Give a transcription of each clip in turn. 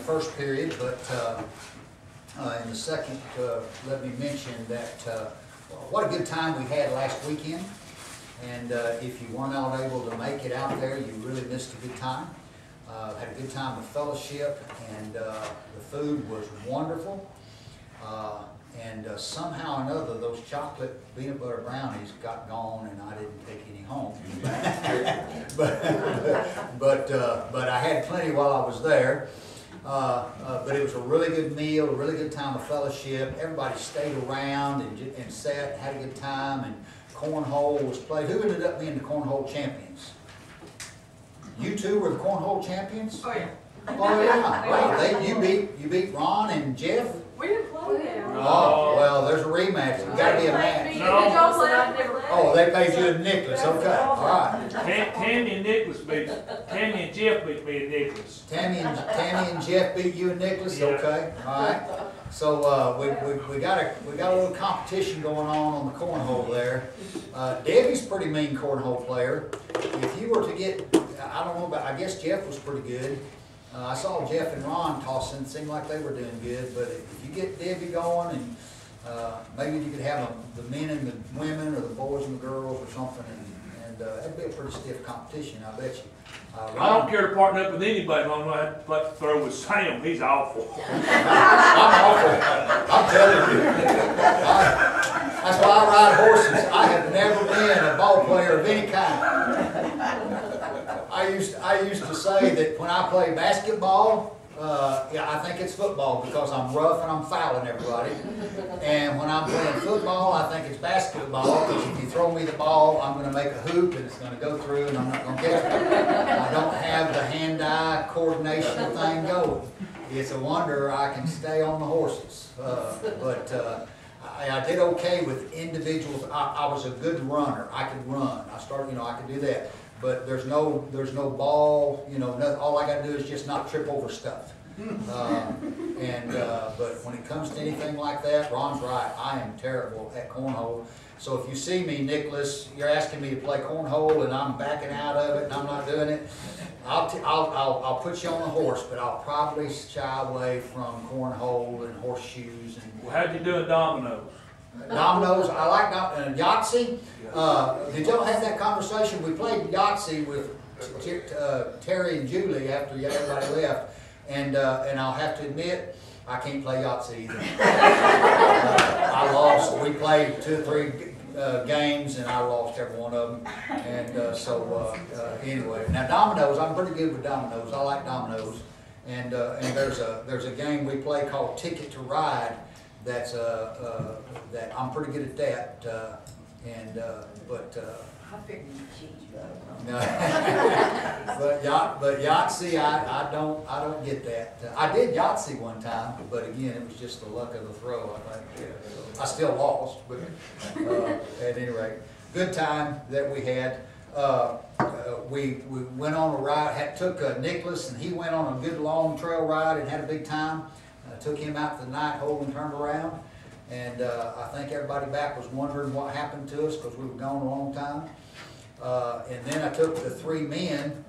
first period, but in the second, let me mention that what a good time we had last weekend. And if you weren't all able to make it out there, you really missed a good time. Had a good time of fellowship, and the food was wonderful. And somehow or another, those chocolate peanut butter brownies got gone, and I didn't take any home. but I had plenty while I was there. But it was a really good meal, a really good time of fellowship. Everybody stayed around and sat, had a good time, and cornhole was played. Who ended up being the cornhole champions? You two were the cornhole champions? Oh yeah. Oh yeah. Wow. You beat Ron and Jeff? We didn't play them. Oh, well, there's a rematch. There's got to be a match. Oh, they paid you in Nicholas. Okay. All right. Tammy and Jeff beat me and Nicholas. Tammy and Jeff beat you and Nicholas. Okay. All right. So we got a little competition going on the cornhole there. Debbie's a pretty mean cornhole player. If you were to get, I don't know, but I guess Jeff was pretty good. I saw Jeff and Ron tossing. It seemed like they were doing good. But if you get Debbie going, and maybe you could have the men and the women, or the boys and the girls, or something, and that'd be a pretty stiff competition, I bet you. I don't care to partner up with anybody. I don't like to throw with Sam. He's awful. I'm awful. I'm telling you. That's why I ride horses. I have never been a ball player of any kind. I used to say that when I play basketball, yeah, I think it's football because I'm rough and I'm fouling everybody. And when I'm playing football, I think it's basketball because if you throw me the ball, I'm going to make a hoop and it's going to go through and I'm not going to catch it. I don't have the hand-eye coordination thing going. It's a wonder I can stay on the horses. I did okay with individuals. I was a good runner. I could run. I could do that. But there's no ball, all I got to do is just not trip over stuff. But when it comes to anything like that, Ron's right. I am terrible at cornhole. So if you see me, Nicholas, you're asking me to play cornhole and I'm backing out of it and I'm not doing it, I'll put you on a horse, but I'll probably shy away from cornhole and horseshoes. Well, how'd you do in dominoes? Dominoes, I like Yahtzee. Did y'all have that conversation? We played Yahtzee with Terry and Julie after everybody left, and I'll have to admit, I can't play Yahtzee either. I lost. We played 2 or 3 games, and I lost every one of them. And anyway, now dominoes, I'm pretty good with dominoes. I like dominoes, and there's a game we play called Ticket to Ride. That I'm pretty good at that, I figured you cheat, but Yahtzee, I don't get that. I did Yahtzee one time, but again, it was just the luck of the throw. I think I still lost, but at any rate, good time that we had. We went on a ride. Took Nicholas, and he went on a good long trail ride and had a big time. Took him out to the night hole and turned around, and I think everybody back was wondering what happened to us because we were gone a long time. And then I took the 3 men,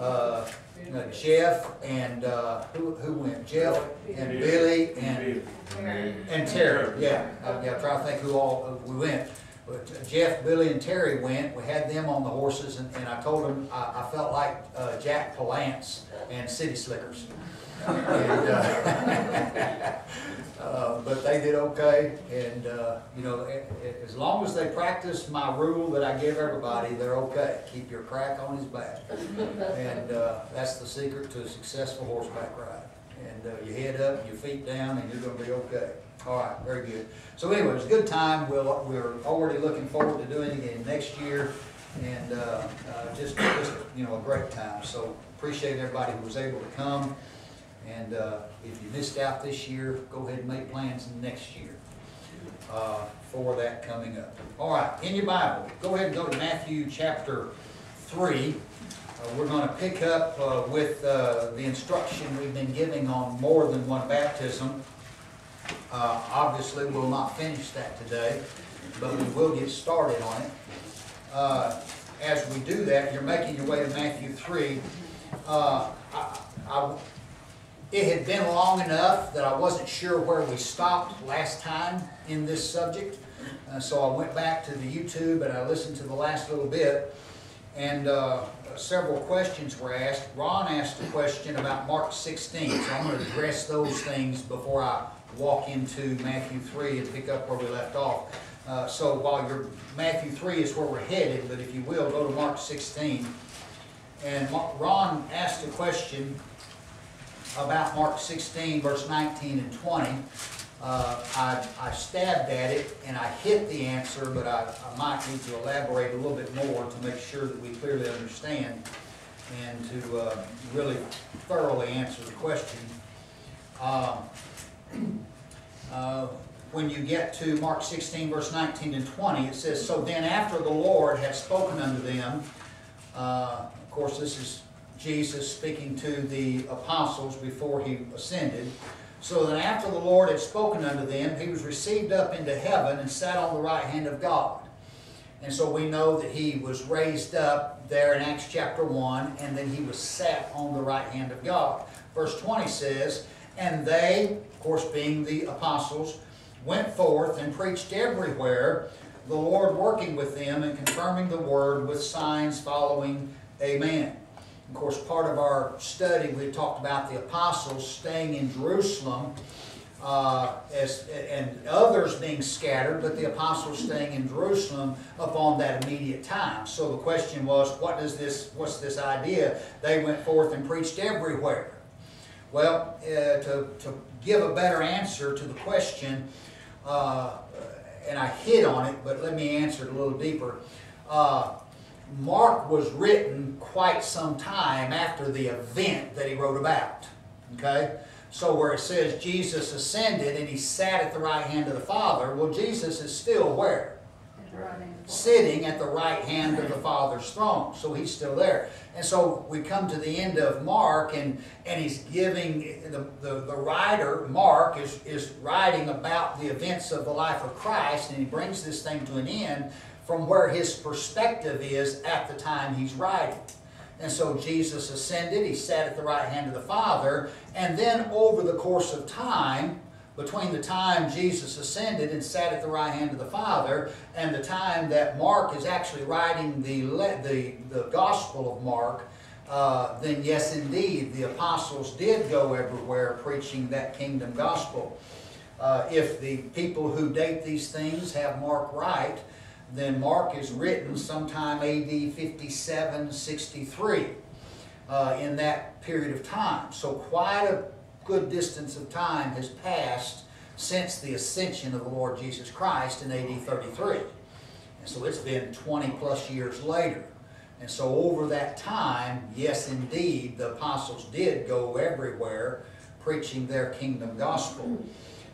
Jeff and who went? Jeff and Billy and Terry. Yeah, I'm trying to think who all we went. But Jeff, Billy, and Terry went. We had them on the horses, and I told them I felt like Jack Palance and City Slickers. And, but they did okay, and as long as they practice my rule that I give everybody, they're okay. Keep your crack on his back, and that's the secret to a successful horseback ride. And your head up, your feet down, and you're going to be okay. All right, very good. So anyway, it was a good time. We're already looking forward to doing it again next year, and just a great time. So appreciate everybody who was able to come. And if you missed out this year, go ahead and make plans next year for that coming up. All right, in your Bible, go ahead and go to Matthew chapter 3. We're going to pick up with the instruction we've been giving on more than one baptism. Obviously, we'll not finish that today, but we will get started on it. As we do that, you're making your way to Matthew 3. It had been long enough that I wasn't sure where we stopped last time in this subject. So I went back to the YouTube and I listened to the last little bit, and several questions were asked. Ron asked a question about Mark 16, so I'm going to address those things before I walk into Matthew 3 and pick up where we left off. So while Matthew 3 is where we're headed, but if you will, go to Mark 16. And Ron asked a question about Mark 16, verse 19 and 20. I stabbed at it and I hit the answer, but I might need to elaborate a little bit more to make sure that we clearly understand and to really thoroughly answer the question. When you get to Mark 16, verse 19 and 20, it says, "So then after the Lord had spoken unto them," of course this is Jesus speaking to the apostles before he ascended. "So then after the Lord had spoken unto them, he was received up into heaven and sat on the right hand of God." And so we know that he was raised up there in Acts chapter 1, and then he was sat on the right hand of God. Verse 20 says, "And they," of course being the apostles, "went forth and preached everywhere, the Lord working with them and confirming the word with signs following. Amen." Of course, part of our study, we talked about the apostles staying in Jerusalem and others being scattered, but the apostles staying in Jerusalem upon that immediate time. So the question was, what's this idea? They went forth and preached everywhere. Well, to give a better answer to the question, and I hit on it, but let me answer it a little deeper. Mark was written quite some time after the event that he wrote about. Okay? So where it says Jesus ascended and he sat at the right hand of the Father, well, Jesus is still where? Sitting at the right hand of the Father's throne. So he's still there. And so we come to the end of Mark, and he's giving, the writer, Mark, is writing about the events of the life of Christ, and he brings this thing to an end from where his perspective is at the time he's writing. And so Jesus ascended, he sat at the right hand of the Father, and then over the course of time, between the time Jesus ascended and sat at the right hand of the Father and the time that Mark is actually writing the Gospel of Mark, then yes, indeed, the apostles did go everywhere preaching that kingdom gospel. If the people who date these things have Mark right, then Mark is written sometime AD 57, 63 in that period of time. So quite a good distance of time has passed since the ascension of the Lord Jesus Christ in AD 33. And so it's been 20 plus years later. And so over that time, yes indeed, the apostles did go everywhere preaching their kingdom gospel.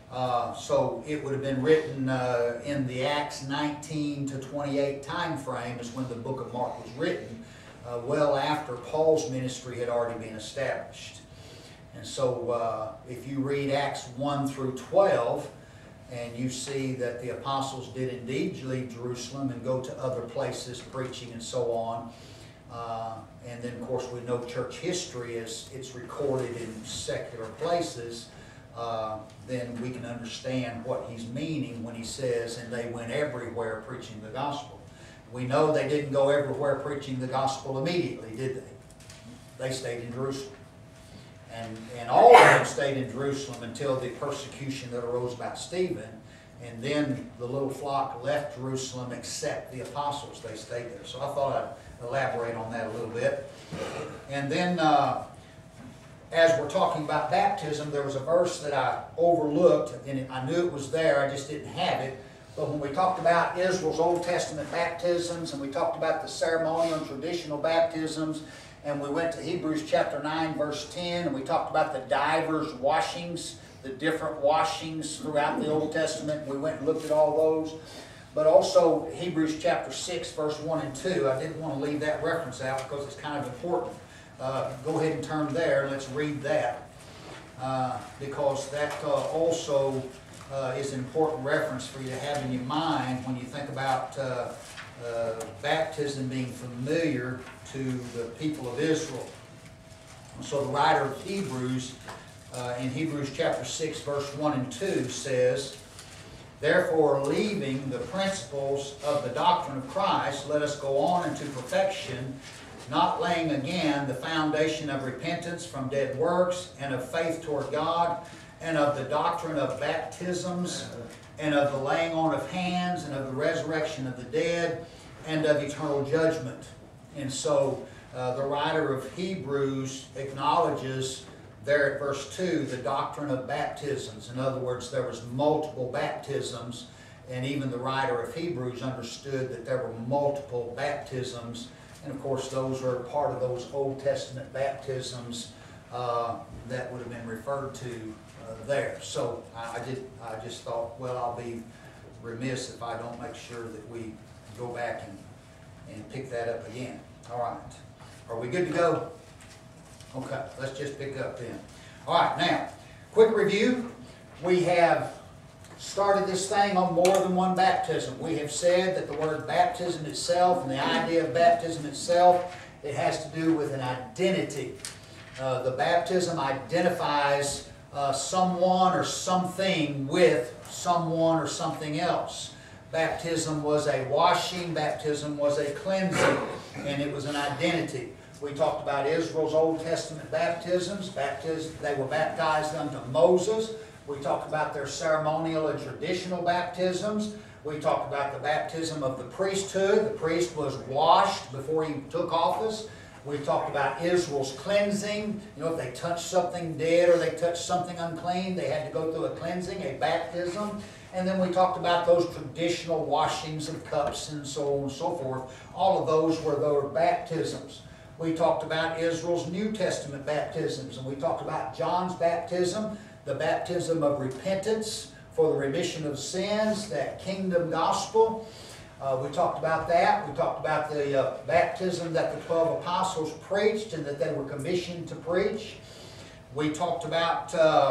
So it would have been written in the Acts 19 to 28 time frame is when the book of Mark was written, well after Paul's ministry had already been established. And so if you read Acts 1 through 12, and you see that the apostles did indeed leave Jerusalem and go to other places preaching and so on. And then of course we know church history as it's recorded in secular places. Then we can understand what he's meaning when he says, and they went everywhere preaching the gospel. We know they didn't go everywhere preaching the gospel immediately, did they? They stayed in Jerusalem. And all of them stayed in Jerusalem until the persecution that arose about Stephen. And then the little flock left Jerusalem except the apostles. They stayed there. So I thought I'd elaborate on that a little bit. And then as we're talking about baptism, there was a verse that I overlooked, and I knew it was there, I just didn't have it. But when we talked about Israel's Old Testament baptisms, and we talked about the ceremonial and traditional baptisms, and we went to Hebrews chapter 9, verse 10, and we talked about the divers washings, the different washings throughout the Old Testament. We went and looked at all those. But also Hebrews chapter 6, verse 1 and 2. I didn't want to leave that reference out because it's kind of important. Go ahead and turn there. Let's read that. Because that also is an important reference for you to have in your mind when you think about baptism being familiar to the people of Israel. So the writer of Hebrews in Hebrews chapter 6, verse 1 and 2 says, "Therefore, leaving the principles of the doctrine of Christ, let us go on into perfection, not laying again the foundation of repentance from dead works, and of faith toward God, and of the doctrine of baptisms, and of the laying on of hands, and of the resurrection of the dead, and of eternal judgment." And so the writer of Hebrews acknowledges there at verse 2 the doctrine of baptisms. In other words, there was multiple baptisms, and even the writer of Hebrews understood that there were multiple baptisms. And of course, those are part of those Old Testament baptisms that would have been referred to there. So I just thought, well, I'll be remiss if I don't make sure that we go back and pick that up again. All right. Are we good to go? Okay, let's just pick up then. All right, now, quick review. We have started this thing on more than one baptism. We have said that the word baptism itself and the idea of baptism itself, it has to do with an identity. The baptism identifies someone or something with someone or something else. Baptism was a washing, baptism was a cleansing, and it was an identity. We talked about Israel's Old Testament baptisms. They were baptized unto Moses. We talked about their ceremonial and traditional baptisms. We talked about the baptism of the priesthood. The priest was washed before he took office. We talked about Israel's cleansing. You know, if they touched something dead or they touched something unclean, they had to go through a cleansing, a baptism. And then we talked about those traditional washings of cups and so on and so forth. All of those were their baptisms. We talked about Israel's New Testament baptisms, and we talked about John's baptism, the baptism of repentance for the remission of sins, that kingdom gospel. We talked about that. We talked about the baptism that the 12 apostles preached and that they were commissioned to preach. We talked about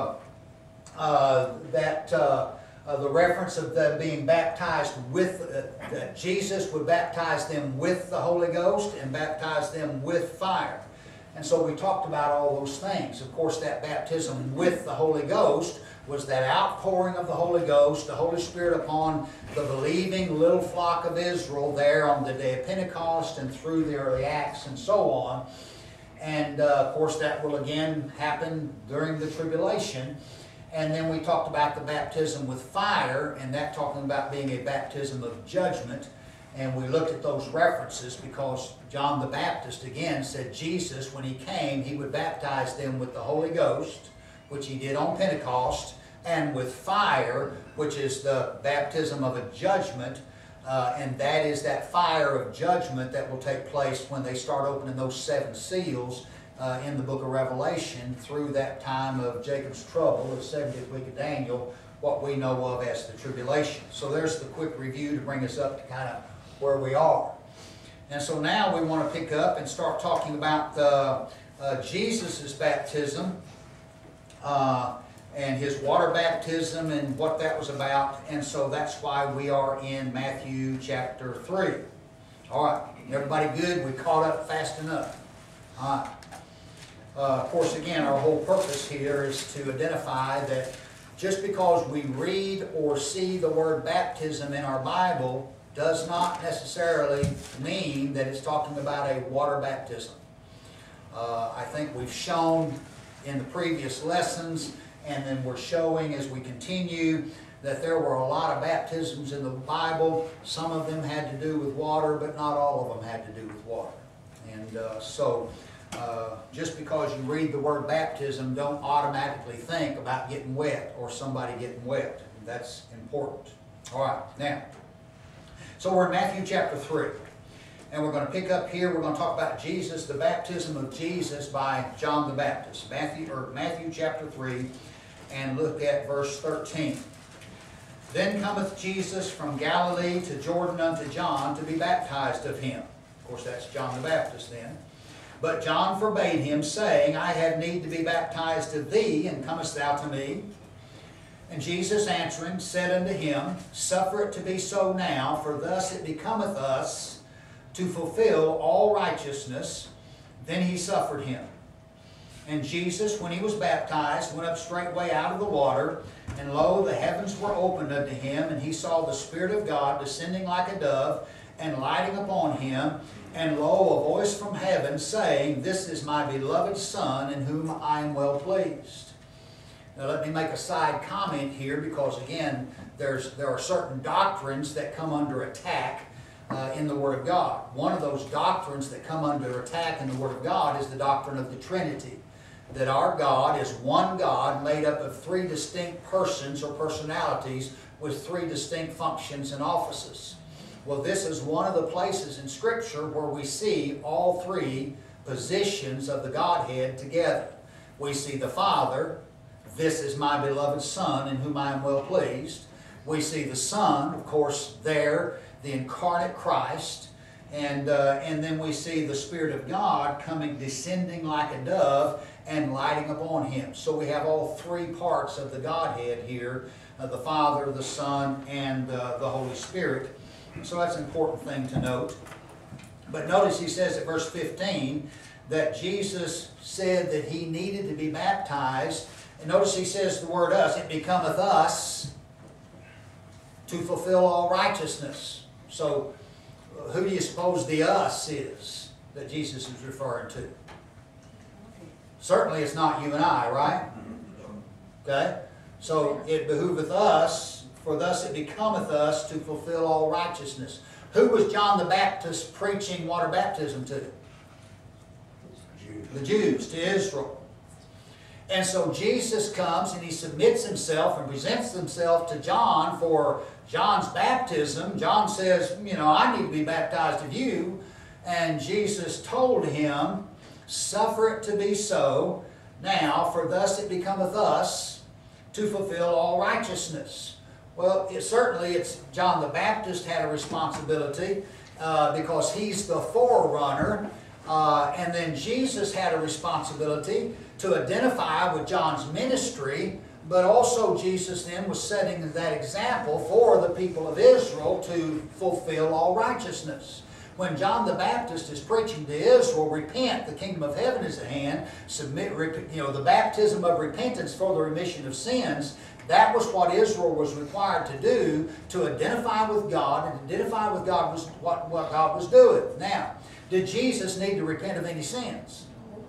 the reference of them being baptized with, that Jesus would baptize them with the Holy Ghost and baptize them with fire. And so we talked about all those things. Of course, that baptism with the Holy Ghost was that outpouring of the Holy Ghost, the Holy Spirit upon the believing little flock of Israel there on the day of Pentecost and through the early Acts and so on. And of course, that will again happen during the tribulation. And then we talked about the baptism with fire, and that talking about being a baptism of judgment. And we looked at those references because John the Baptist again said Jesus, when he came, he would baptize them with the Holy Ghost, which he did on Pentecost, and with fire, which is the baptism of a judgment. And that is that fire of judgment that will take place when they start opening those 7 seals in the book of Revelation through that time of Jacob's trouble, the 70th week of Daniel, what we know of as the tribulation. So there's the quick review to bring us up to kind of where we are. And so now we want to pick up and start talking about Jesus' baptism and his water baptism and what that was about. And so that's why we are in Matthew chapter 3. All right, everybody good? We caught up fast enough. All right. Of course, again, our whole purpose here is to identify that just because we read or see the word baptism in our Bible does not necessarily mean that it's talking about a water baptism. I think we've shown in the previous lessons, and then we're showing as we continue, that there were a lot of baptisms in the Bible. Some of them had to do with water, but not all of them had to do with water. And just because you read the word baptism, don't automatically think about getting wet or somebody getting wet. That's important. All right, now, so we're in Matthew chapter 3. And we're going to pick up here, we're going to talk about Jesus, the baptism of Jesus by John the Baptist. Matthew chapter 3, and look at verse 13. Then cometh Jesus from Galilee to Jordan unto John to be baptized of him. Of course, that's John the Baptist then. But John forbade him, saying, I have need to be baptized of thee, and comest thou to me? And Jesus answering said unto him, Suffer it to be so now, for thus it becometh us to fulfill all righteousness. Then he suffered him. And Jesus, when he was baptized, went up straightway out of the water, and lo, the heavens were opened unto him, and he saw the Spirit of God descending like a dove, and lighting upon him. And lo, a voice from heaven saying, This is my beloved Son, in whom I am well pleased. Now let me make a side comment here, because again, there are certain doctrines that come under attack in the Word of God. One of those doctrines that come under attack in the Word of God is the doctrine of the Trinity. That our God is one God made up of three distinct persons or personalities with three distinct functions and offices. Well, this is one of the places in Scripture where we see all three positions of the Godhead together. We see the Father, This is my beloved Son, in whom I am well pleased. We see the Son, of course, there, the incarnate Christ. And then we see the Spirit of God coming, descending like a dove, and lighting upon him. So we have all three parts of the Godhead here, the Father, the Son, and the Holy Spirit. So that's an important thing to note. But notice he says at verse 15 that Jesus said that he needed to be baptized. And notice he says the word us, it becometh us to fulfill all righteousness. So who do you suppose the us is that Jesus is referring to? Certainly it's not you and I, right? Okay? So it behooveth us, for thus it becometh us to fulfill all righteousness. Who was John the Baptist preaching water baptism to? The Jews, to Israel. And so Jesus comes and he submits himself and presents himself to John for John's baptism. John says, you know, I need to be baptized of you. And Jesus told him, suffer it to be so. Now, for thus it becometh us to fulfill all righteousness. Well, it's John the Baptist had a responsibility because he's the forerunner. And then Jesus had a responsibility to identify with John's ministry, but also Jesus then was setting that example for the people of Israel to fulfill all righteousness. When John the Baptist is preaching to Israel, repent, the kingdom of heaven is at hand, submit, the baptism of repentance for the remission of sins, that was what Israel was required to do to identify with God, and identify with God was what God was doing. Now, did Jesus need to repent of any sins?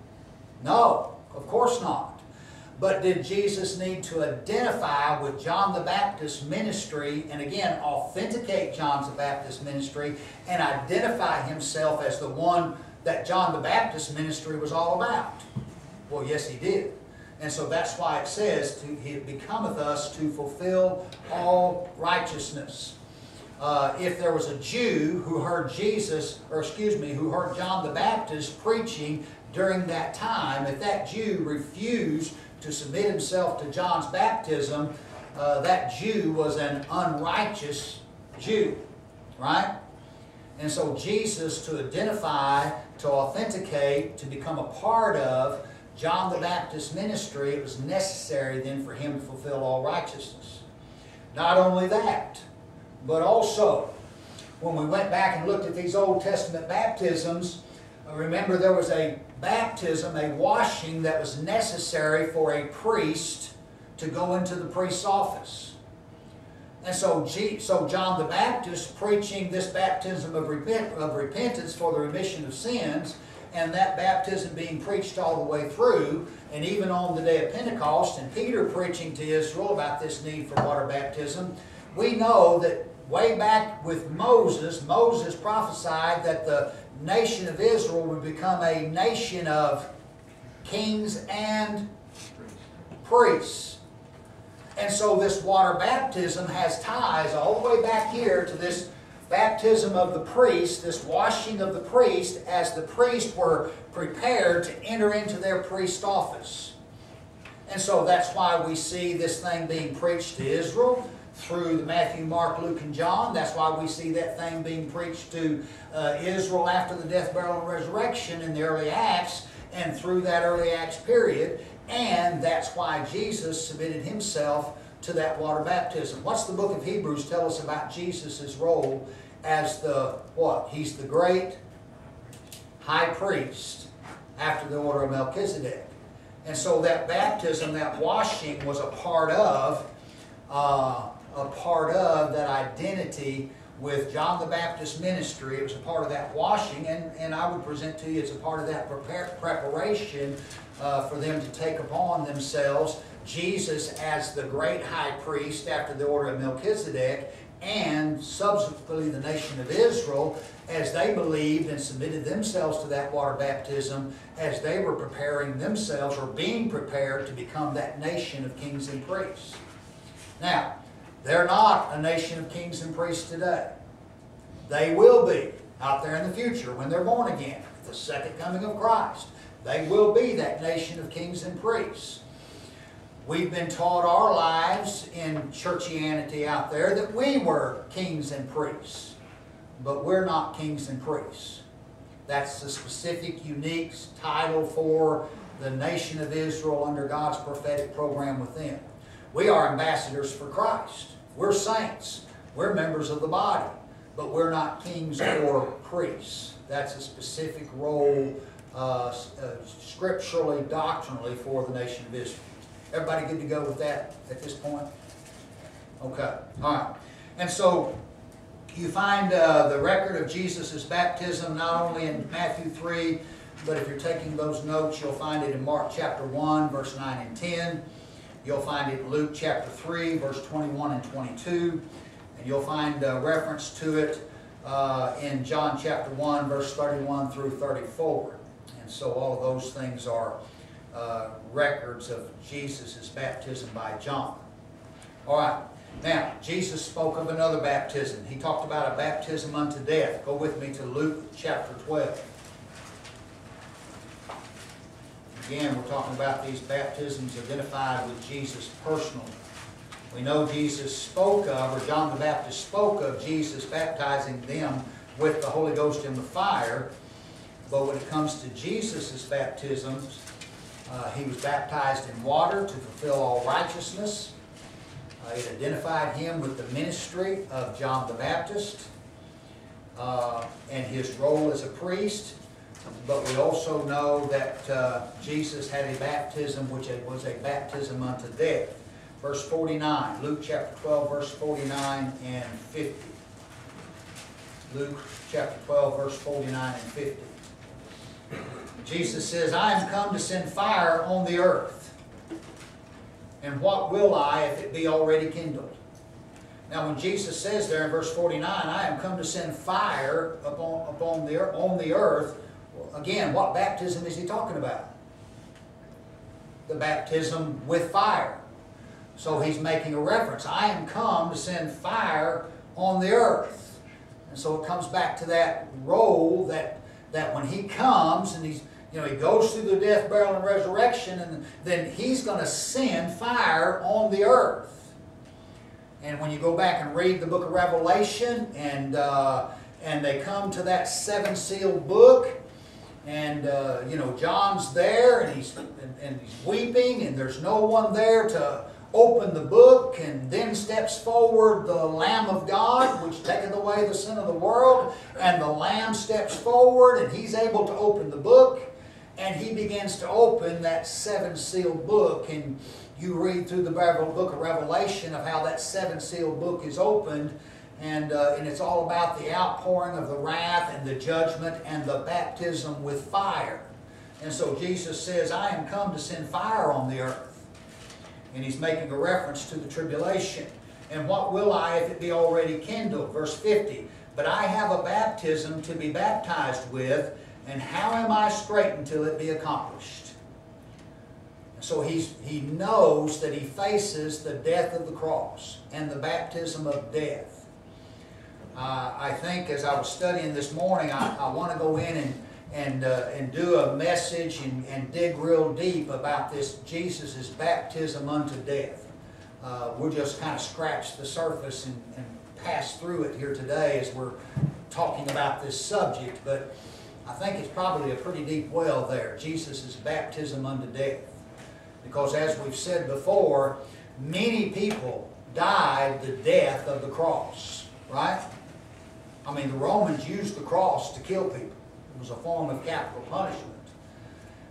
No, of course not. But did Jesus need to identify with John the Baptist's ministry, and again, authenticate John the Baptist's ministry, and identify himself as the one that John the Baptist's ministry was all about? Well, yes, he did. And so that's why it says, it becometh us to fulfill all righteousness. If there was a Jew who heard who heard John the Baptist preaching during that time, if that Jew refused to submit himself to John's baptism, that Jew was an unrighteous Jew, right? And so Jesus, to identify, to authenticate, to become a part of John the Baptist's ministry, it was necessary then for him to fulfill all righteousness. Not only that, but also, when we went back and looked at these Old Testament baptisms, remember there was a baptism, a washing that was necessary for a priest to go into the priest's office. And so John the Baptist preaching this baptism of repentance for the remission of sins, and that baptism being preached all the way through, and even on the day of Pentecost, and Peter preaching to Israel about this need for water baptism, we know that way back with Moses, Moses prophesied that the nation of Israel would become a nation of kings and priests. And so this water baptism has ties all the way back here to this baptism of the priest, this washing of the priest, as the priests were prepared to enter into their priest office. And so that's why we see this thing being preached to Israel through Matthew, Mark, Luke, and John. That's why we see that thing being preached to Israel after the death, burial, and resurrection in the early Acts, and through that early Acts period. And that's why Jesus submitted himself to that water baptism. What's the book of Hebrews tell us about Jesus' role as the what? He's the great high priest after the order of Melchizedek. And so that baptism, that washing, was a part of that identity with John the Baptist's ministry. It was a part of that washing, and I would present to you it's a part of that preparation for them to take upon themselves Jesus as the great high priest after the order of Melchizedek, and subsequently the nation of Israel, as they believed and submitted themselves to that water baptism, as they were preparing themselves or being prepared to become that nation of kings and priests. Now, they're not a nation of kings and priests today. They will be out there in the future when they're born again, at the second coming of Christ. They will be that nation of kings and priests. We've been taught our lives in churchianity out there that we were kings and priests. But we're not kings and priests. That's the specific, unique title for the nation of Israel under God's prophetic program within. We are ambassadors for Christ. We're saints. We're members of the body. But we're not kings or priests. That's a specific role scripturally, doctrinally for the nation of Israel. Everybody good to go with that at this point? Okay. All right. And so you find the record of Jesus' baptism not only in Matthew 3, but if you're taking those notes, you'll find it in Mark chapter 1, verse 9 and 10. You'll find it in Luke chapter 3, verse 21 and 22. And you'll find reference to it in John chapter 1, verse 31 through 34. And so all of those things are records of Jesus' baptism by John. All right. Now, Jesus spoke of another baptism. He talked about a baptism unto death. Go with me to Luke chapter 12. Again, we're talking about these baptisms identified with Jesus personally. We know Jesus spoke of, or John the Baptist spoke of Jesus baptizing them with the Holy Ghost and the fire. But when it comes to Jesus' baptisms, he was baptized in water to fulfill all righteousness. It identified him with the ministry of John the Baptist and his role as a priest. But we also know that Jesus had a baptism which was a baptism unto death. Verse 49, Luke chapter 12, verse 49 and 50. Luke chapter 12, verse 49 and 50. Jesus says, I am come to send fire on the earth. And what will I if it be already kindled? Now when Jesus says there in verse 49, I am come to send fire on the earth, again, what baptism is he talking about? The baptism with fire. So he's making a reference. I am come to send fire on the earth. And so it comes back to that role that when he comes and he goes through the death, burial, and resurrection, and then he's going to send fire on the earth. And when you go back and read the book of Revelation, and they come to that seven-sealed book, and John's there, and he's weeping, and there's no one there to open the book, and then steps forward the Lamb of God, which taketh away the sin of the world, and the Lamb steps forward, and he's able to open the book, and he begins to open that seven-sealed book, and you read through the book of Revelation of how that seven-sealed book is opened, and it's all about the outpouring of the wrath and the judgment and the baptism with fire. And so Jesus says, I am come to send fire on the earth. And he's making a reference to the tribulation. And what will I if it be already kindled? Verse 50. But I have a baptism to be baptized with, and how am I straitened till it be accomplished? And so he knows that he faces the death of the cross and the baptism of death. I think as I was studying this morning, I want to go in and do a message and dig real deep about this Jesus' baptism unto death. We'll just kind of scratch the surface and pass through it here today as we're talking about this subject, but I think it's probably a pretty deep well there, Jesus' baptism unto death. Because as we've said before, many people died the death of the cross, right? I mean, the Romans used the cross to kill people. It was a form of capital punishment.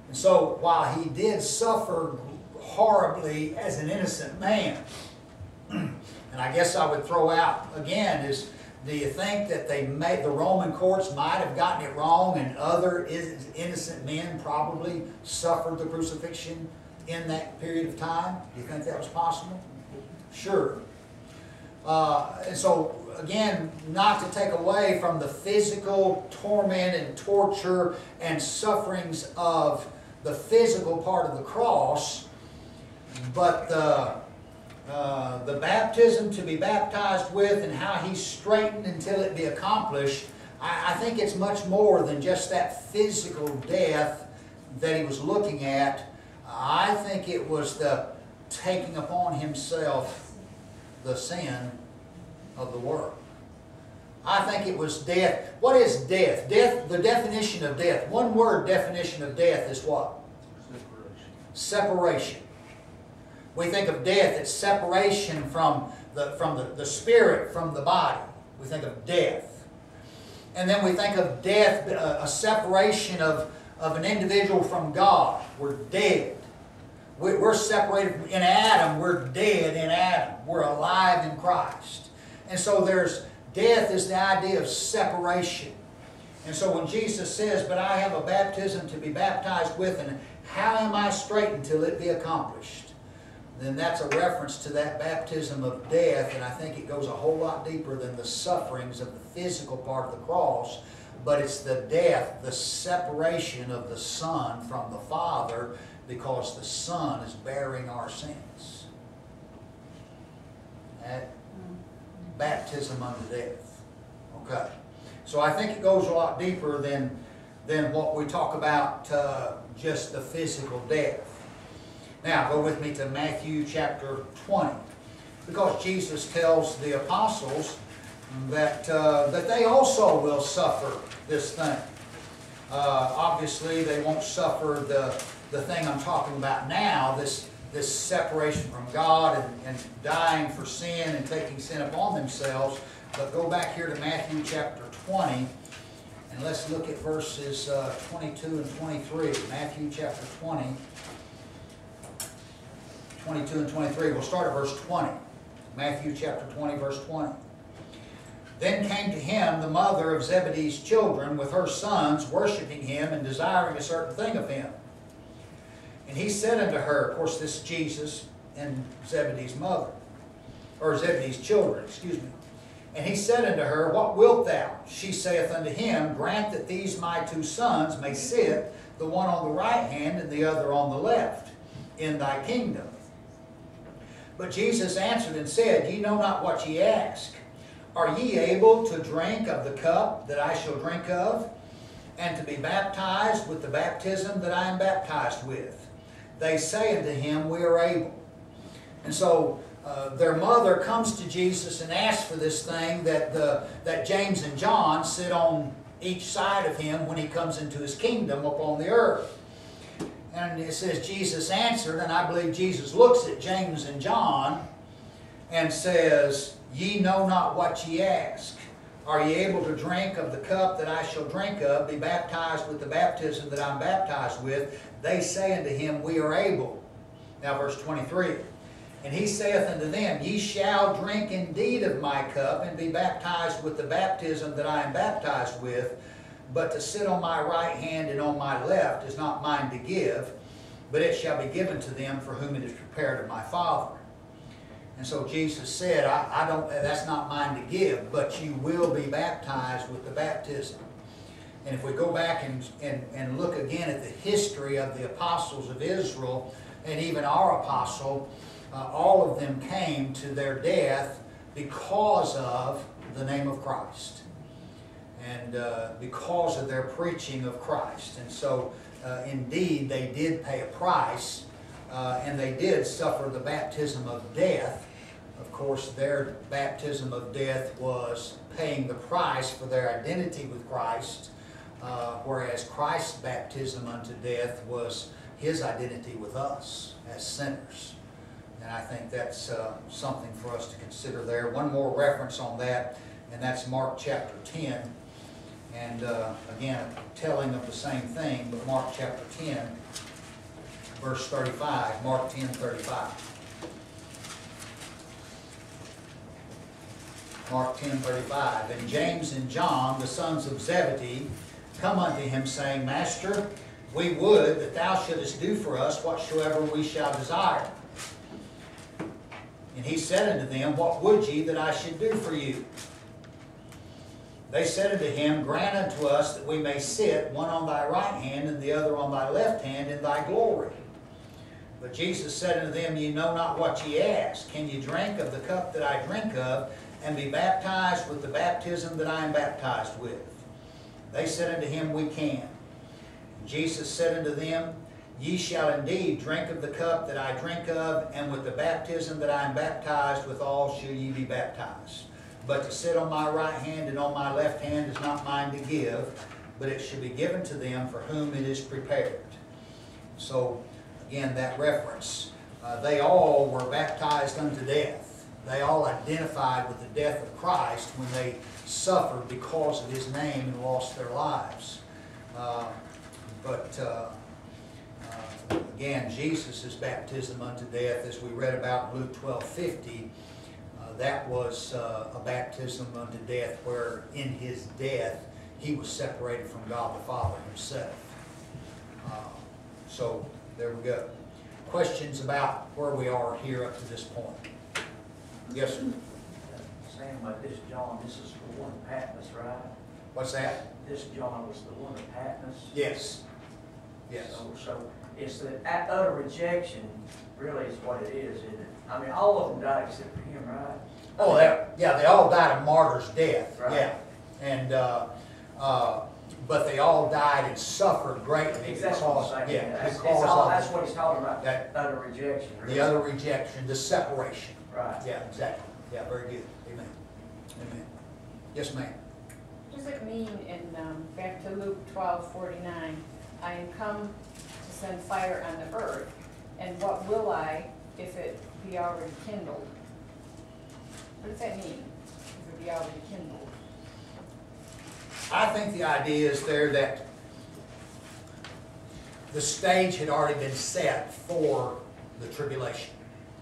And so while he did suffer horribly as an innocent man, and I guess I would throw out again is, do you think that the Roman courts might have gotten it wrong and other innocent men probably suffered the crucifixion in that period of time? Do you think that was possible? Sure. And so, again, not to take away from the physical torment and torture and sufferings of the physical part of the cross, but the baptism to be baptized with and how he straightened until it be accomplished, I think it's much more than just that physical death that he was looking at. I think it was the taking upon himself the sin of the world. I think it was death. What is death? Death, the definition of death. One word definition of death is what? Separation. Separation. We think of death, it's separation from the spirit, from the body. We think of death. And then we think of death, a separation of an individual from God. We're dead. We're separated in Adam. We're dead in Adam. We're alive in Christ. And so death is the idea of separation. And so when Jesus says, but I have a baptism to be baptized with, and how am I straightened till it be accomplished? Then that's a reference to that baptism of death, and I think it goes a whole lot deeper than the sufferings of the physical part of the cross, but it's the death, the separation of the Son from the Father, because the Son is bearing our sins. That baptism unto death. Okay. So I think it goes a lot deeper than what we talk about just the physical death. Now, go with me to Matthew chapter 20, because Jesus tells the apostles that they also will suffer this thing. Obviously, they won't suffer the thing I'm talking about now, this separation from God and dying for sin and taking sin upon themselves. But go back here to Matthew chapter 20, and let's look at verses 22 and 23. Matthew chapter 20. 22 and 23. We'll start at verse 20. Matthew chapter 20, verse 20. Then came to him the mother of Zebedee's children with her sons, worshiping him and desiring a certain thing of him. And he said unto her, of course this is Jesus and Zebedee's mother, or Zebedee's children, excuse me. And he said unto her, what wilt thou? She saith unto him, grant that these my two sons may sit, the one on the right hand and the other on the left, in thy kingdom. But Jesus answered and said, ye know not what ye ask. Are ye able to drink of the cup that I shall drink of, and to be baptized with the baptism that I am baptized with? They say unto him, we are able. And so their mother comes to Jesus and asks for this thing that James and John sit on each side of him when he comes into his kingdom upon the earth. And it says Jesus answered, and I believe Jesus looks at James and John and says, ye know not what ye ask. Are ye able to drink of the cup that I shall drink of, be baptized with the baptism that I'm baptized with? They say unto him, we are able. Now verse 23. And he saith unto them, ye shall drink indeed of my cup, and be baptized with the baptism that I am baptized with. But to sit on my right hand and on my left is not mine to give, but it shall be given to them for whom it is prepared of my Father. And so Jesus said, that's not mine to give, but you will be baptized with the baptism. And if we go back and look again at the history of the apostles of Israel, and even our apostle, all of them came to their death because of the name of Christ. And because of their preaching of Christ. And so, indeed, they did pay a price, and they did suffer the baptism of death. Of course, their baptism of death was paying the price for their identity with Christ, whereas Christ's baptism unto death was his identity with us as sinners. And I think that's something for us to consider there. One more reference on that, and that's Mark chapter 10. And again, telling of the same thing, but Mark chapter 10, verse 35. Mark 10:35. Mark 10:35. And James and John, the sons of Zebedee, come unto him, saying, Master, we would that thou shouldest do for us whatsoever we shall desire. And he said unto them, What would ye that I should do for you? They said unto him, Grant unto us that we may sit, one on thy right hand, and the other on thy left hand, in thy glory. But Jesus said unto them, Ye know not what ye ask. Can ye drink of the cup that I drink of, and be baptized with the baptism that I am baptized with? They said unto him, We can. And Jesus said unto them, Ye shall indeed drink of the cup that I drink of, and with the baptism that I am baptized withal shall ye be baptized. But to sit on my right hand and on my left hand is not mine to give, but it shall be given to them for whom it is prepared. So, again, that reference. They all were baptized unto death. They all identified with the death of Christ when they suffered because of his name and lost their lives. Again, Jesus' baptism unto death, as we read about in Luke 12:50, that was a baptism unto death where in his death he was separated from God the Father himself. So there we go. Questions about where we are here up to this point? Yes, sir. Saying about this John, this is the one Patmos, right? What's that? This John was the one of Patmos? Yes. Yes. So it's the utter rejection really is what it is, isn't it? I mean, all of them died except for him, right? Oh, yeah, they all died a martyr's death. Right. Yeah. And, but they all died and suffered greatly. Exactly what I'm saying. Yeah, That's what he's talking about, that utter rejection. Really. The utter rejection, the separation. Right. Yeah, exactly. Yeah, very good. Amen. Amen. Yes, ma'am. What does it mean in, back to Luke 12:49, I am come to send fire on the earth, and what will I if it be already kindled? What does that mean, if it be already kindled? I think the idea is there that the stage had already been set for the tribulation.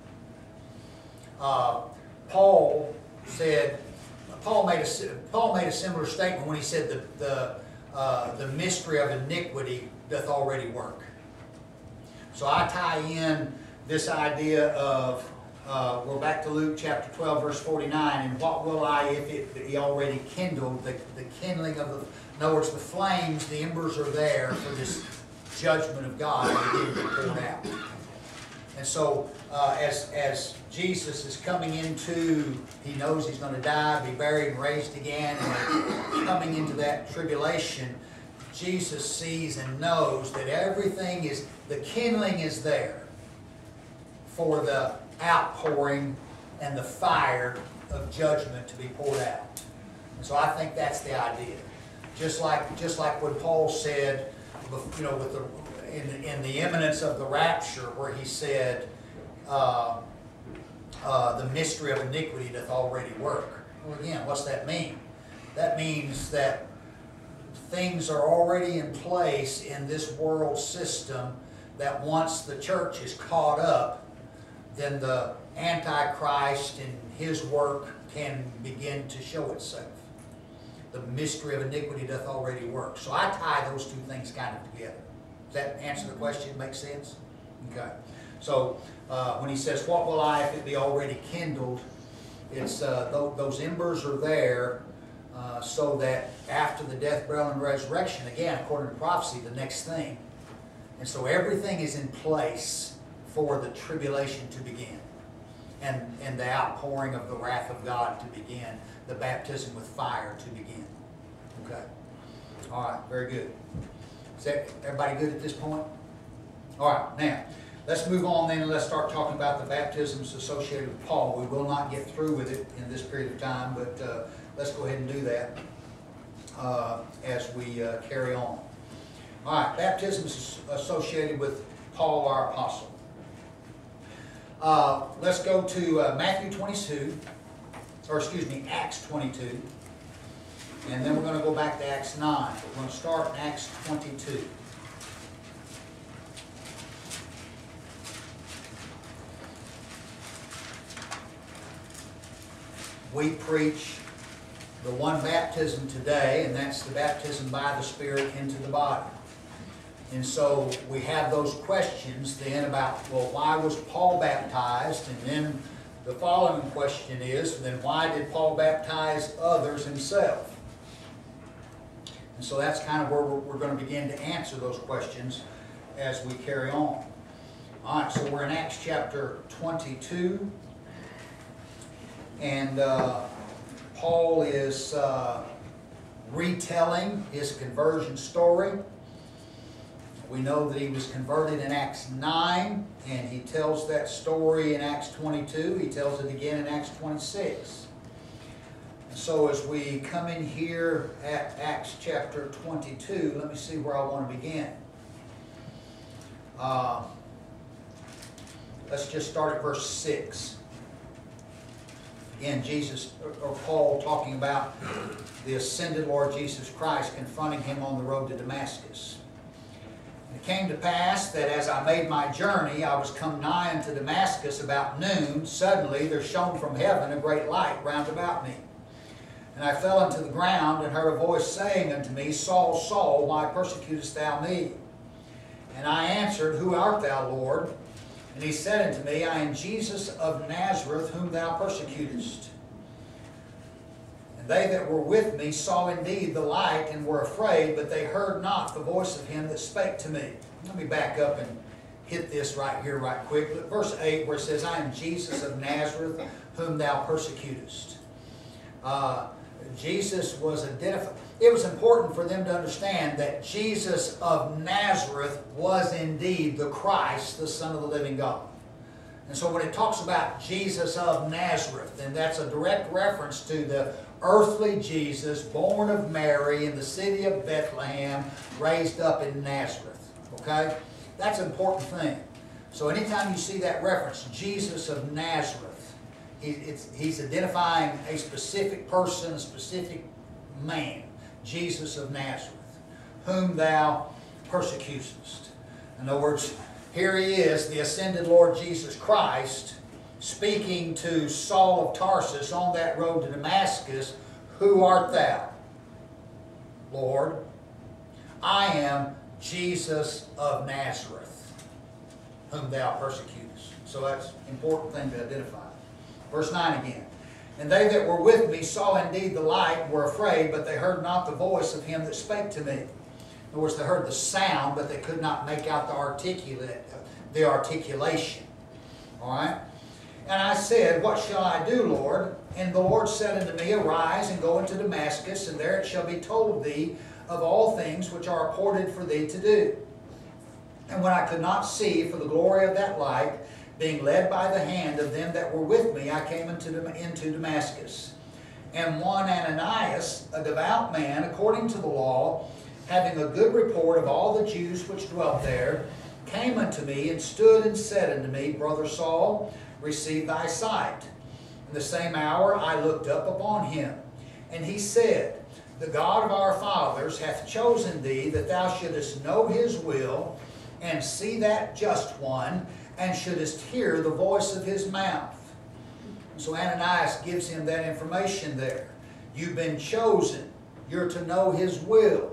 Paul made a similar statement when he said the mystery of iniquity doth already work. So I tie in this idea of we're back to Luke chapter 12 verse 49, and what will I if it be already kindled? The kindling of in other words, the flames, the embers are there for this judgment of God beginning to pour out. And so as Jesus is coming into, he knows he's going to die, be buried, and raised again, and coming into that tribulation, Jesus sees and knows that everything is, the kindling is there for the outpouring and the fire of judgment to be poured out. And so I think that's the idea. Just like when Paul said, you know, with in the imminence of the rapture, where he said, the mystery of iniquity doth already work. Well, again, what's that mean? That means that things are already in place in this world system that once the church is caught up, then the Antichrist and his work can begin to show itself. The mystery of iniquity doth already work. So I tie those two things kind of together. Does that answer the question? Make sense? Okay. So when he says, what will I if it be already kindled? It's those embers are there so that after the death, burial, and resurrection, again, according to prophecy, the next thing. And so everything is in place for the tribulation to begin. And the outpouring of the wrath of God to begin. The baptism with fire to begin. Okay. All right. Very good. Is that everybody good at this point? All right. Now, let's move on then and let's start talking about the baptisms associated with Paul. We will not get through with it in this period of time, but let's go ahead and do that as we carry on. All right. Baptisms associated with Paul, our apostle. Let's go to Matthew 22, or excuse me, Acts 22. And then we're going to go back to Acts 9. We're going to start in Acts 22. We preach the one baptism today, and that's the baptism by the Spirit into the body. And so we have those questions then about, well, why was Paul baptized? And then the following question is, then why did Paul baptize others himself? And so that's kind of where we're going to begin to answer those questions as we carry on. All right, so we're in Acts chapter 22. And Paul is retelling his conversion story. We know that he was converted in Acts 9, and he tells that story in Acts 22. He tells it again in Acts 26. And so as we come in here at Acts chapter 22, let me see where I want to begin. Let's just start at verse 6. Again, Jesus, or Paul, talking about the ascended Lord Jesus Christ confronting him on the road to Damascus. And it came to pass that as I made my journey, I was come nigh unto Damascus about noon. Suddenly there shone from heaven a great light round about me. And I fell unto the ground, and heard a voice saying unto me, Saul, Saul, why persecutest thou me? And I answered, Who art thou, Lord? And he said unto me, I am Jesus of Nazareth, whom thou persecutest. And they that were with me saw indeed the light, and were afraid, but they heard not the voice of him that spake to me. Let me back up and hit this right here right quick. Look, verse 8, where it says, I am Jesus of Nazareth, whom thou persecutest. Jesus was identified. It was important for them to understand that Jesus of Nazareth was indeed the Christ, the Son of the living God. And so when it talks about Jesus of Nazareth, then that's a direct reference to the earthly Jesus, born of Mary in the city of Bethlehem, raised up in Nazareth. Okay? That's an important thing. So anytime you see that reference, Jesus of Nazareth, he's identifying a specific person, a specific man. Jesus of Nazareth, whom thou persecutest. In other words, here he is, the ascended Lord Jesus Christ, speaking to Saul of Tarsus on that road to Damascus. Who art thou, Lord? I am Jesus of Nazareth, whom thou persecutest. So that's an important thing to identify. Verse 9 again. And they that were with me saw indeed the light, were afraid, but they heard not the voice of him that spake to me. In other words, they heard the sound, but they could not make out the articulation. All right? And I said, What shall I do, Lord? And the Lord said unto me, Arise and go into Damascus, and there it shall be told thee of all things which are appointed for thee to do. And when I could not see for the glory of that light, being led by the hand of them that were with me, I came into Damascus. And one Ananias, a devout man, according to the law, having a good report of all the Jews which dwelt there, came unto me, and stood and said unto me, Brother Saul, receive thy sight. In the same hour I looked up upon him. And he said, The God of our fathers hath chosen thee, that thou shouldest know his will, and see that just one, and shouldest hear the voice of his mouth. So Ananias gives him that information there. You've been chosen. You're to know his will.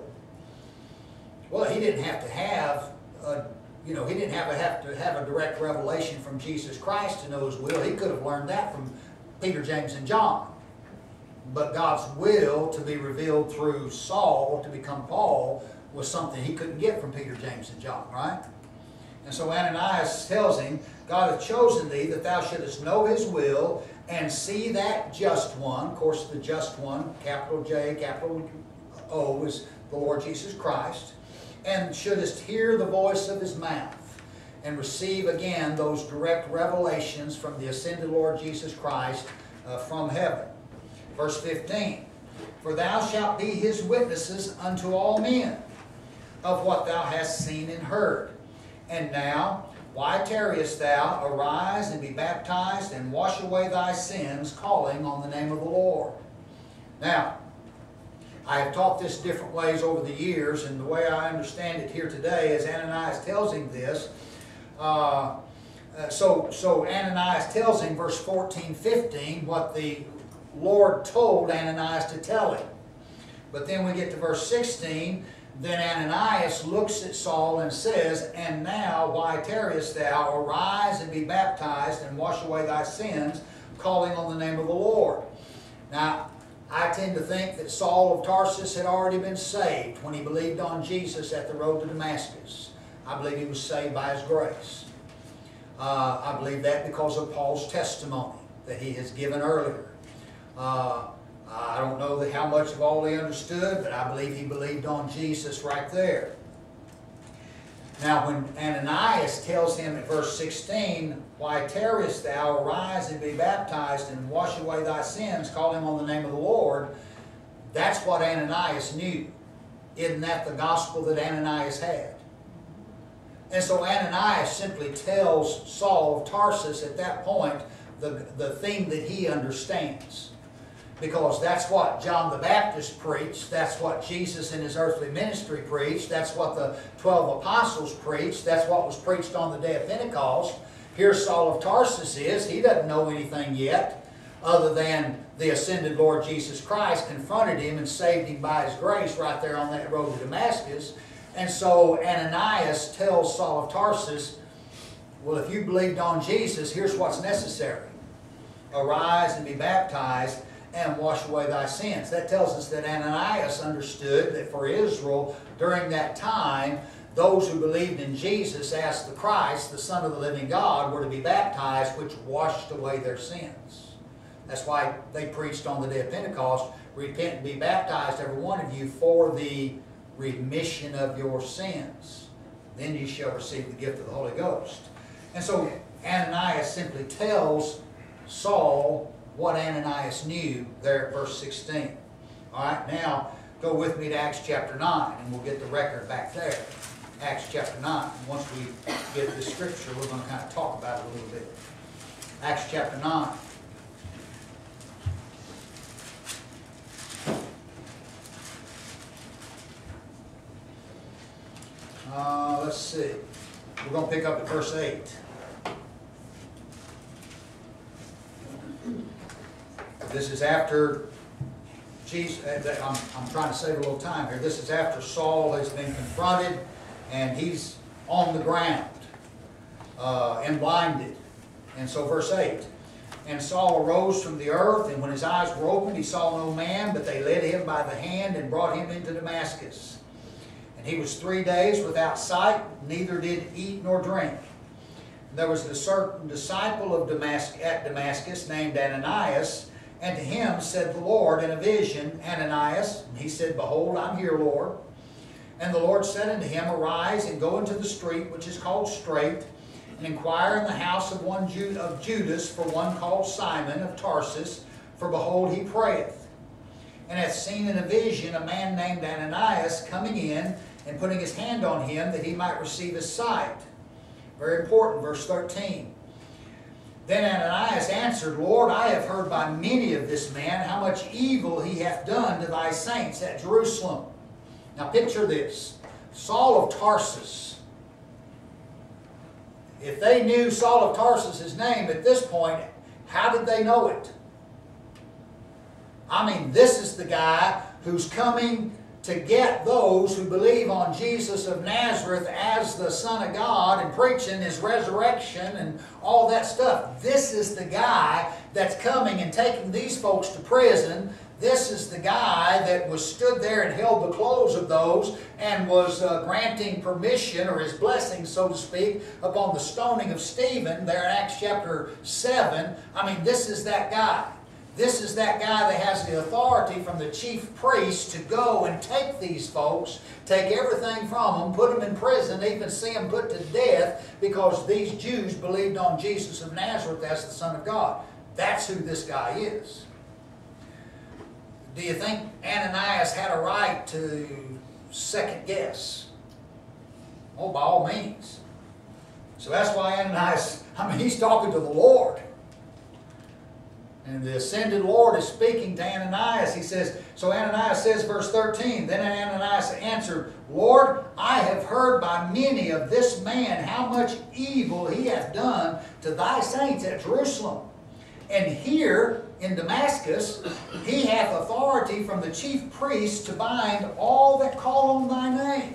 Well, he didn't have to have he didn't have to have a direct revelation from Jesus Christ to know his will. He could have learned that from Peter, James, and John. But God's will to be revealed through Saul to become Paul was something he couldn't get from Peter, James, and John, right? And so Ananias tells him, God hath chosen thee that thou shouldest know his will and see that just one. Of course, the just one, capital J, capital O, is the Lord Jesus Christ. And shouldest hear the voice of his mouth and receive again those direct revelations from the ascended Lord Jesus Christ from heaven. Verse 15, For thou shalt be his witnesses unto all men of what thou hast seen and heard. And now, why tarriest thou? Arise and be baptized, and wash away thy sins, calling on the name of the Lord. Now, I have taught this different ways over the years, and the way I understand it here today is Ananias tells him this. So Ananias tells him, verse 14, 15, what the Lord told Ananias to tell him. But then we get to verse 16, then Ananias looks at Saul and says, and now why tarriest thou? Arise and be baptized and wash away thy sins, calling on the name of the Lord. Now, I tend to think that Saul of Tarsus had already been saved when he believed on Jesus at the road to Damascus. I believe he was saved by his grace. I believe that because of Paul's testimony that he has given earlier. I don't know how much of all he understood, but I believe he believed on Jesus right there. Now when Ananias tells him at verse 16, why tarriest thou? Arise and be baptized and wash away thy sins, calling on the name of the Lord, that's what Ananias knew. Isn't that the gospel that Ananias had? And so Ananias simply tells Saul of Tarsus at that point the thing that he understands. Because that's what John the Baptist preached, that's what Jesus in his earthly ministry preached, that's what the 12 apostles preached, that's what was preached on the day of Pentecost. Here Saul of Tarsus is, he doesn't know anything yet, other than the ascended Lord Jesus Christ confronted him and saved him by his grace right there on that road to Damascus. And so Ananias tells Saul of Tarsus, well, if you believed on Jesus, here's what's necessary. Arise and be baptized and wash away thy sins. That tells us that Ananias understood that for Israel during that time, those who believed in Jesus as the Christ, the Son of the living God, were to be baptized, which washed away their sins. That's why they preached on the day of Pentecost, repent and be baptized, every one of you, for the remission of your sins. Then you shall receive the gift of the Holy Ghost. And so Ananias simply tells Saul what Ananias knew there at verse 16. All right, now go with me to Acts chapter 9, and we'll get the record back there. Acts chapter 9. And once we get this scripture, we're going to kind of talk about it a little bit. Acts chapter 9. Let's see. We're going to pick up at verse 8. This is after Jesus, I'm trying to save a little time here. This is after Saul has been confronted and he's on the ground and blinded. And so verse 8. And Saul arose from the earth, and when his eyes were opened, he saw no man, but they led him by the hand and brought him into Damascus. And he was 3 days without sight, neither did eat nor drink. And there was a certain disciple of at Damascus named Ananias, and to him said the Lord in a vision, Ananias. And he said, Behold, I'm here, Lord. And the Lord said unto him, Arise and go into the street which is called Straight, and inquire in the house of one of Judas for one called Simon of Tarsus, for behold, he prayeth. And hath seen in a vision a man named Ananias coming in and putting his hand on him that he might receive his sight. Very important, verse 13. Then Ananias answered, Lord, I have heard by many of this man how much evil he hath done to thy saints at Jerusalem. Now picture this. Saul of Tarsus. If they knew Saul of Tarsus' name at this point, how did they know it? I mean, this is the guy who's coming to get those who believe on Jesus of Nazareth as the Son of God and preaching His resurrection and all that stuff. This is the guy that's coming and taking these folks to prison. This is the guy that was stood there and held the clothes of those and was granting permission or his blessing, so to speak, upon the stoning of Stephen there in Acts chapter 7. I mean, this is that guy. This is that guy that has the authority from the chief priest to go and take these folks, take everything from them, put them in prison, even see them put to death because these Jews believed on Jesus of Nazareth as the Son of God. That's who this guy is. Do you think Ananias had a right to second guess? Oh, by all means. So that's why Ananias, I mean, he's talking to the Lord. And the ascended Lord is speaking to Ananias. He says, so Ananias says, verse 13, then Ananias answered, Lord, I have heard by many of this man how much evil he hath done to thy saints at Jerusalem. And here in Damascus he hath authority from the chief priests to bind all that call on thy name.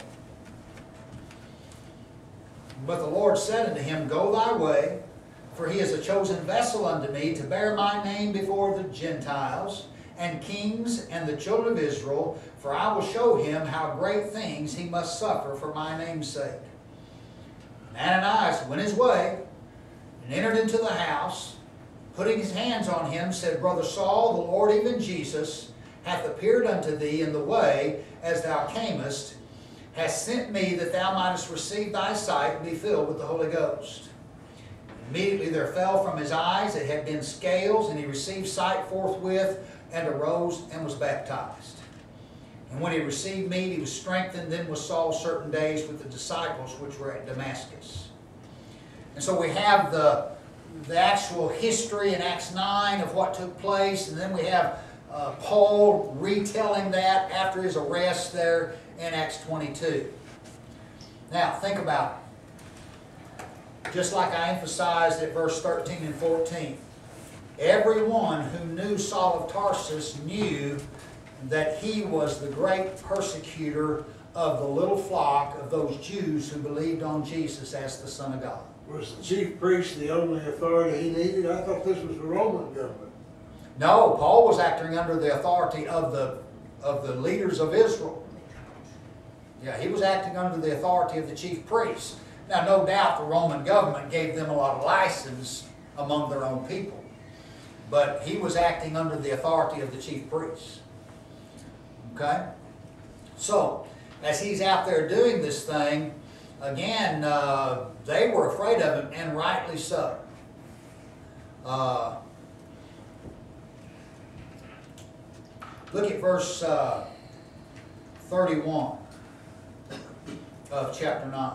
But the Lord said unto him, go thy way, for he is a chosen vessel unto me to bear my name before the Gentiles and kings and the children of Israel, for I will show him how great things he must suffer for my name's sake. And Ananias went his way and entered into the house, putting his hands on him, said, Brother Saul, the Lord, even Jesus, hath appeared unto thee in the way as thou camest, hath sent me that thou mightest receive thy sight and be filled with the Holy Ghost. Immediately there fell from his eyes, it had been scales, and he received sight forthwith, and arose and was baptized. And when he received meat, he was strengthened. Then was Saul certain days with the disciples which were at Damascus. And so we have the actual history in Acts 9 of what took place, and then we have Paul retelling that after his arrest there in Acts 22. Now, think about it. Just like I emphasized at verse 13 and 14, everyone who knew Saul of Tarsus knew that he was the great persecutor of the little flock of those Jews who believed on Jesus as the Son of God. Was the chief priest the only authority he needed? I thought this was the Roman government. No, Paul was acting under the authority of the leaders of Israel. Yeah, he was acting under the authority of the chief priests. Now, no doubt the Roman government gave them a lot of license among their own people. But he was acting under the authority of the chief priests. Okay? So, as he's out there doing this thing, again, they were afraid of him, and rightly so. Look at verse 31 of chapter 9.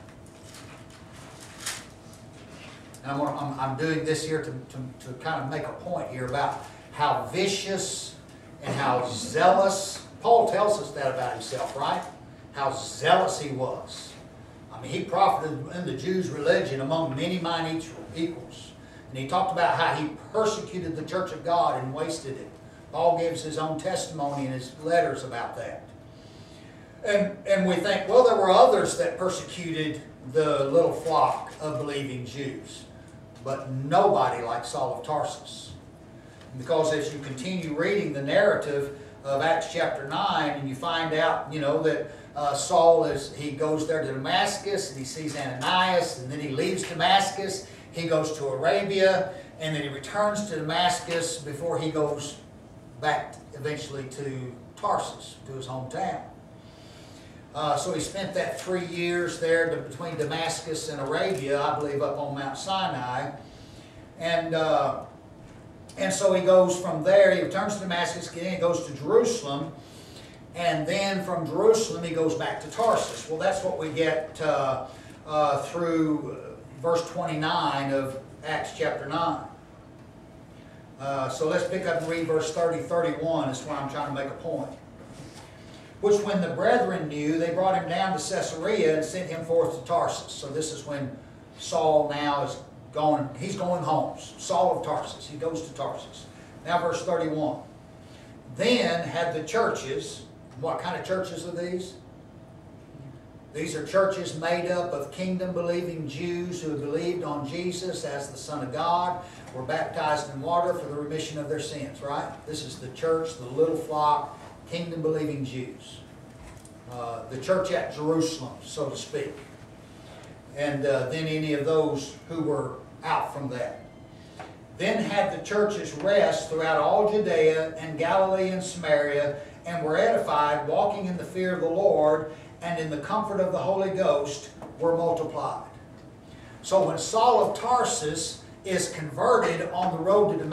And I'm doing this here to kind of make a point here about how vicious and how zealous. Paul tells us that about himself, right? How zealous he was. I mean, he profited in the Jews' religion among many mine equals. And he talked about how he persecuted the church of God and wasted it. Paul gives his own testimony in his letters about that. And we think, well, there were others that persecuted the little flock of believing Jews. But nobody like Saul of Tarsus. Because as you continue reading the narrative of Acts chapter 9, and you find out, you know, that Saul he goes there to Damascus, and he sees Ananias, and then he leaves Damascus, he goes to Arabia, and then he returns to Damascus before he goes back eventually to Tarsus, to his hometown. So he spent that 3 years there between Damascus and Arabia, I believe up on Mount Sinai. And so he goes from there, he returns to Damascus, again he goes to Jerusalem, and then from Jerusalem he goes back to Tarsus. Well, that's what we get through verse 29 of Acts chapter 9. So let's pick up and read verse 30-31, is where I'm trying to make a point. Which when the brethren knew, they brought him down to Caesarea and sent him forth to Tarsus. So this is when Saul now is going, he's going home. Saul of Tarsus, he goes to Tarsus. Now verse 31. Then had the churches, what kind of churches are these? These are churches made up of kingdom-believing Jews who believed on Jesus as the Son of God, were baptized in water for the remission of their sins, right? This is the church, the little flock, kingdom-believing Jews. The church at Jerusalem, so to speak. And then any of those who were out from that. Then had the churches rest throughout all Judea and Galilee and Samaria, and were edified, walking in the fear of the Lord, and in the comfort of the Holy Ghost were multiplied. So when Saul of Tarsus is converted on the road to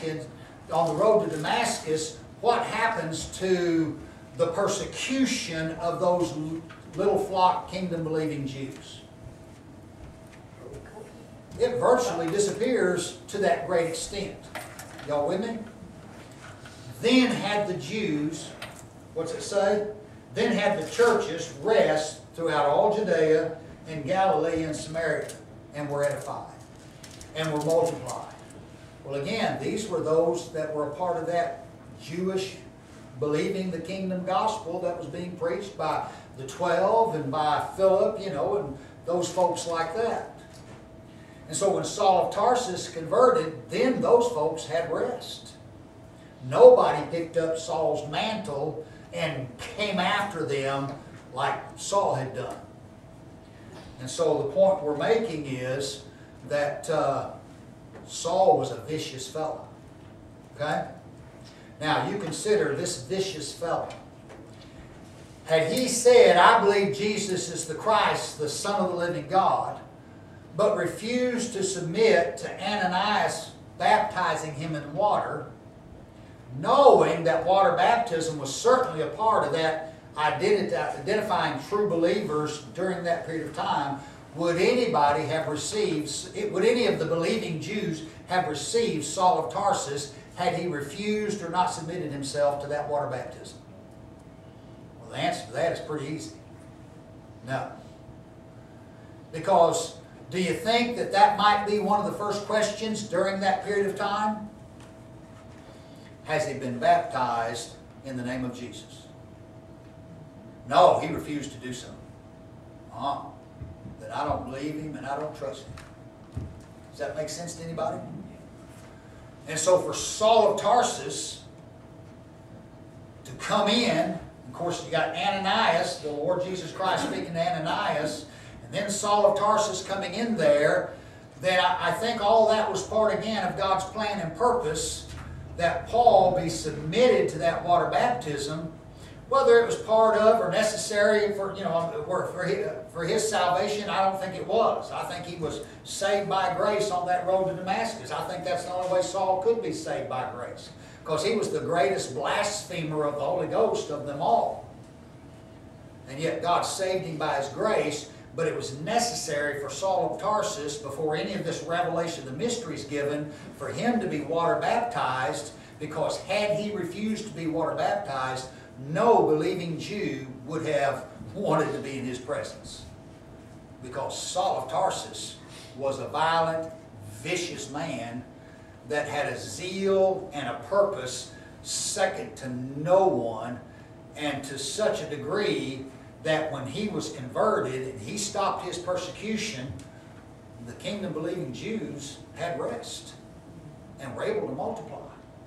Damascus, what happens to the persecution of those little flock kingdom-believing Jews? It virtually disappears to that great extent. Y'all with me? Then had the Jews, what's it say? Then had the churches rest throughout all Judea and Galilee and Samaria, and were edified, and were multiplied. Well, again, these were those that were a part of that Jewish believing the kingdom gospel that was being preached by the 12 and by Philip, you know, and those folks like that. And so when Saul of Tarsus converted, then those folks had rest. Nobody picked up Saul's mantle and came after them like Saul had done. And so the point we're making is that Saul was a vicious fellow. Okay? Now you consider this vicious fellow. Had he said, I believe Jesus is the Christ, the Son of the living God, but refused to submit to Ananias baptizing him in water, knowing that water baptism was certainly a part of that identifying true believers during that period of time, would anybody have received, would any of the believing Jews have received Saul of Tarsus had he refused or not submitted himself to that water baptism? Well, the answer to that is pretty easy. No. Because do you think that that might be one of the first questions during that period of time? Has he been baptized in the name of Jesus? No, he refused to do so. Then I don't believe him and I don't trust him. Does that make sense to anybody? And so for Saul of Tarsus to come in, of course you got Ananias, the Lord Jesus Christ speaking to Ananias, and then Saul of Tarsus coming in there, then I think all that was part again of God's plan and purpose, that Paul be submitted to that water baptism, whether it was part of or necessary for, you know, for his salvation. I don't think it was. I think he was saved by grace on that road to Damascus. I think that's the only way Saul could be saved by grace, because he was the greatest blasphemer of the Holy Ghost of them all. And yet God saved him by his grace, but it was necessary for Saul of Tarsus, before any of this revelation of the mysteries given, for him to be water baptized, because had he refused to be water baptized, no believing Jew would have wanted to be in his presence. Because Saul of Tarsus was a violent, vicious man that had a zeal and a purpose second to no one, and to such a degree that when he was converted and he stopped his persecution, the kingdom-believing Jews had rest and were able to multiply.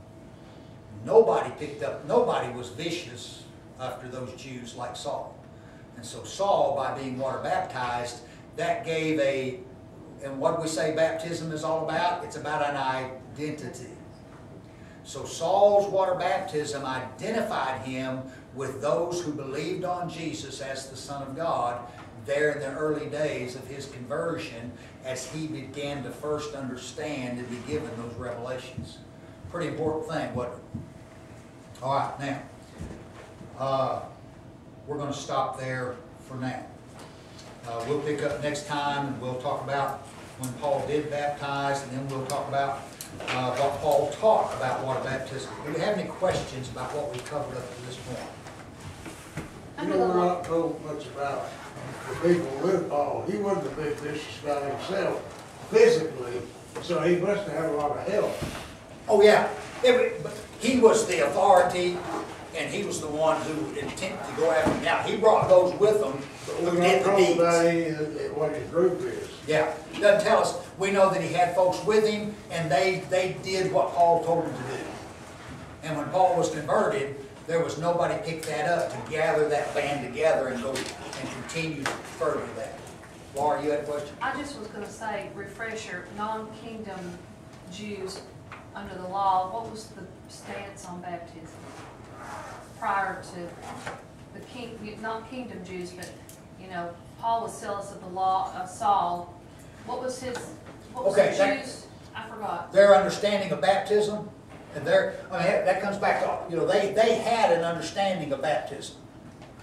Nobody was vicious after those Jews like Saul. And so Saul, by being water baptized, that gave and what we say baptism is all about, it's about an identity. So Saul's water baptism identified him with those who believed on Jesus as the Son of God there in the early days of his conversion, as he began to first understand and be given those revelations. Pretty important thing, wasn't it? All right, now, we're going to stop there for now. We'll pick up next time and we'll talk about when Paul did baptize, and then we'll talk about what Paul taught about water baptism. Do we have any questions about what we covered up to this point? You know, we're not told much about the people with Paul. He wasn't a big vicious guy himself, physically, so he must have had a lot of help. Oh yeah, but he was the authority, and he was the one who intended to go after him. Now, he brought those with him who did the deeds. About what his group is. Yeah, it doesn't tell us. We know that he had folks with him, and they did what Paul told them to do. And when Paul was converted, there was nobody picked that up to gather that band together and go and continue to further that. Laura, you had a question? I just was going to say, refresher, non-kingdom Jews under the law, what was the stance on baptism prior to the non-kingdom Jews? But you know, Paul was zealous of the law of Saul. What was his? What was the Jews? I forgot. Their understanding of baptism, and that comes back to, you know, they had an understanding of baptism.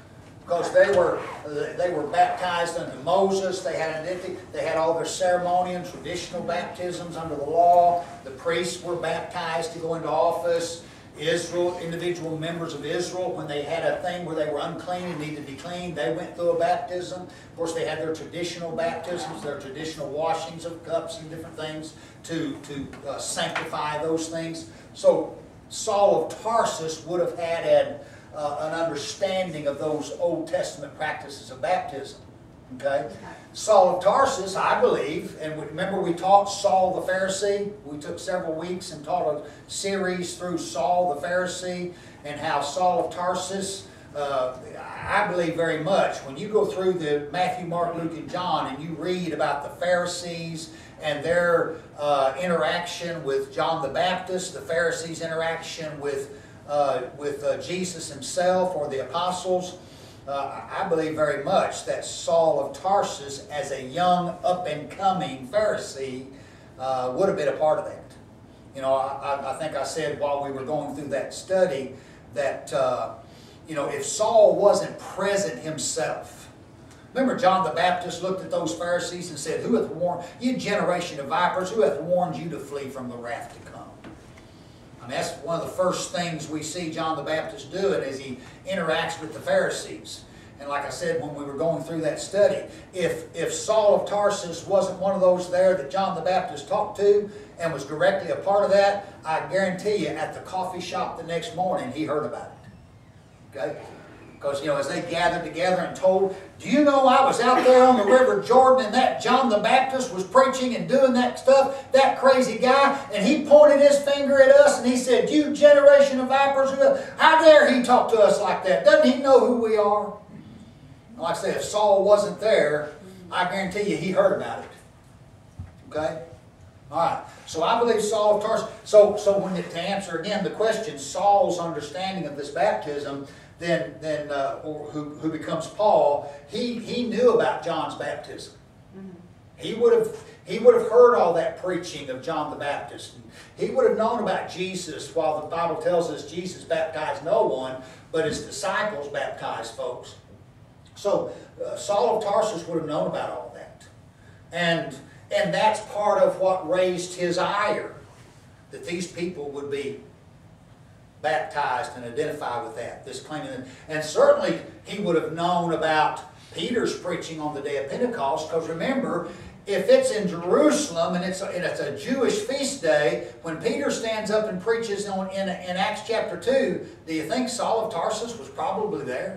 because they were baptized under Moses. They had an identity. They had all their ceremony and traditional baptisms under the law. The priests were baptized to go into office. Israel, individual members of Israel, when they had a thing where they were unclean and needed to be clean, they went through a baptism. Of course, they had their traditional baptisms, their traditional washings of cups and different things to sanctify those things. So Saul of Tarsus would have had an understanding of those Old Testament practices of baptism. Okay? Saul of Tarsus, I believe, and remember we taught Saul the Pharisee. We took several weeks and taught a series through Saul the Pharisee and how Saul of Tarsus, I believe very much, when you go through the Matthew, Mark, Luke, and John and you read about the Pharisees and their interaction with John the Baptist, the Pharisees' interaction with Jesus himself or the apostles, I believe very much that Saul of Tarsus, as a young, up-and-coming Pharisee, would have been a part of that. You know, I think I said while we were going through that study that, you know, if Saul wasn't present himself. Remember, John the Baptist looked at those Pharisees and said, "Who hath warned you, generation of vipers, who hath warned you to flee from the wrath to come?" I mean, that's one of the first things we see John the Baptist doing as he interacts with the Pharisees. And like I said when we were going through that study, if Saul of Tarsus wasn't one of those there that John the Baptist talked to and was directly a part of that, I guarantee you at the coffee shop the next morning he heard about it. Okay? Because, you know, as they gathered together and told, "Do you know I was out there on the River Jordan and that John the Baptist was preaching and doing that stuff, that crazy guy, and he pointed his finger at us and he said, 'You generation of vipers, how dare he talk to us like that? Doesn't he know who we are?'" Like I said, if Saul wasn't there, I guarantee you he heard about it. Okay? All right. So I believe Saul of Tarsus. So when to answer again the question, Saul's understanding of this baptism, or who becomes Paul, he knew about John's baptism. He would have heard all that preaching of John the Baptist. He would have known about Jesus, while the Bible tells us Jesus baptized no one, but his disciples baptized folks. So Saul of Tarsus would have known about all that. And that's part of what raised his ire, that these people would be baptized and identify with that, this claiming. And certainly he would have known about Peter's preaching on the day of Pentecost, because remember, if it's in Jerusalem and it's a Jewish feast day, when Peter stands up and preaches in Acts chapter 2, do you think Saul of Tarsus was probably there?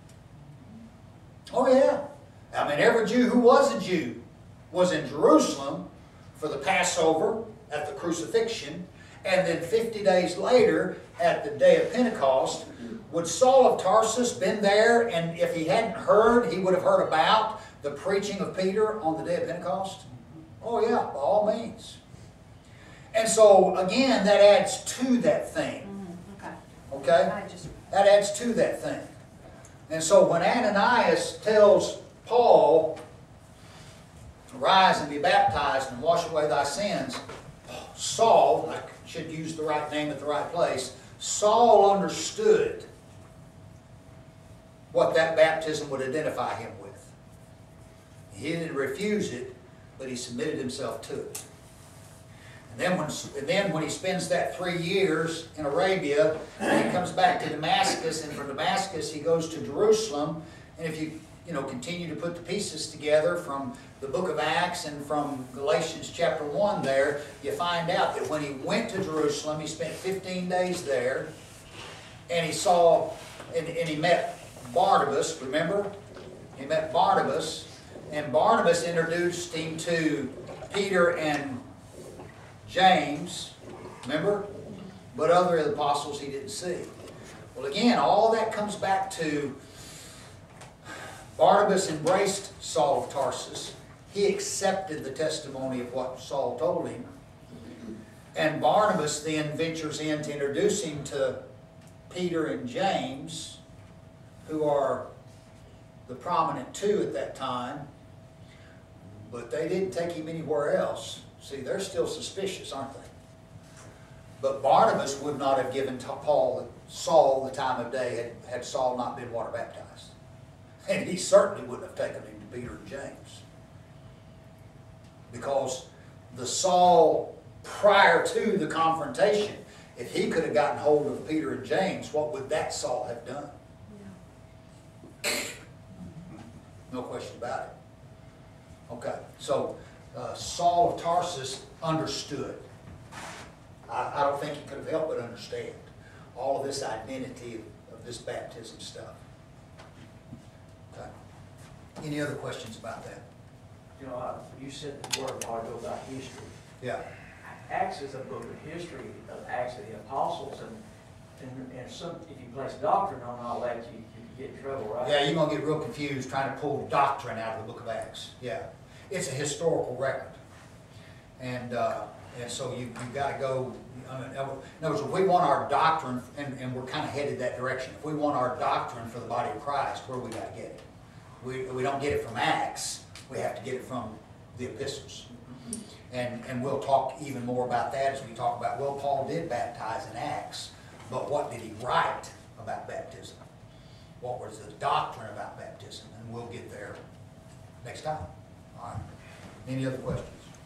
Oh yeah. I mean, every Jew who was a Jew was in Jerusalem for the Passover at the crucifixion, and then 50 days later at the day of Pentecost. Would Saul of Tarsus been there, and if he hadn't heard, he would have heard about the preaching of Peter on the day of Pentecost? Oh yeah, by all means. And so again, that adds to that thing. Okay? That adds to that thing. And so when Ananias tells Paul, "Arise and be baptized and wash away thy sins," Saul, I should use the right name at the right place, Saul understood what that baptism would identify him with. He didn't refuse it, but he submitted himself to it. And then when he spends that 3 years in Arabia, and he comes back to Damascus, and from Damascus he goes to Jerusalem, and if you continue to put the pieces together from the book of Acts and from Galatians chapter 1 there, you find out that when he went to Jerusalem, he spent 15 days there, and he saw, and he met Barnabas, remember? He met Barnabas, and Barnabas introduced him to Peter and James, remember? But other of the apostles he didn't see. Well, again, all that comes back to Barnabas embraced Saul of Tarsus. He accepted the testimony of what Saul told him. And Barnabas then ventures in to introduce him to Peter and James, who are the prominent two at that time. But they didn't take him anywhere else. See, they're still suspicious, aren't they? But Barnabas would not have given Saul the time of day had Saul not been water baptized. And he certainly wouldn't have taken him to Peter and James. Because the Saul prior to the confrontation, if he could have gotten hold of Peter and James, what would that Saul have done? No question about it. Okay, so Saul of Tarsus understood. I don't think he could have helped but understand all of this identity of this baptism stuff. Okay. Any other questions about that? You know, you said the word a while ago about history. Yeah. Acts is a book of history of Acts of the Apostles, and some, if you place doctrine on all that, you get in trouble, right? Yeah, you're going to get real confused trying to pull doctrine out of the book of Acts. Yeah. It's a historical record. And so you've got to go, in other words, if we want our doctrine, and we're kind of headed that direction, if we want our doctrine for the body of Christ, where we got to get it? We don't get it from Acts, we have to get it from the epistles. And we'll talk even more about that as we talk about, well, Paul did baptize in Acts, but what did he write about baptism? What was the doctrine about baptism? And we'll get there next time. All right. Any other questions?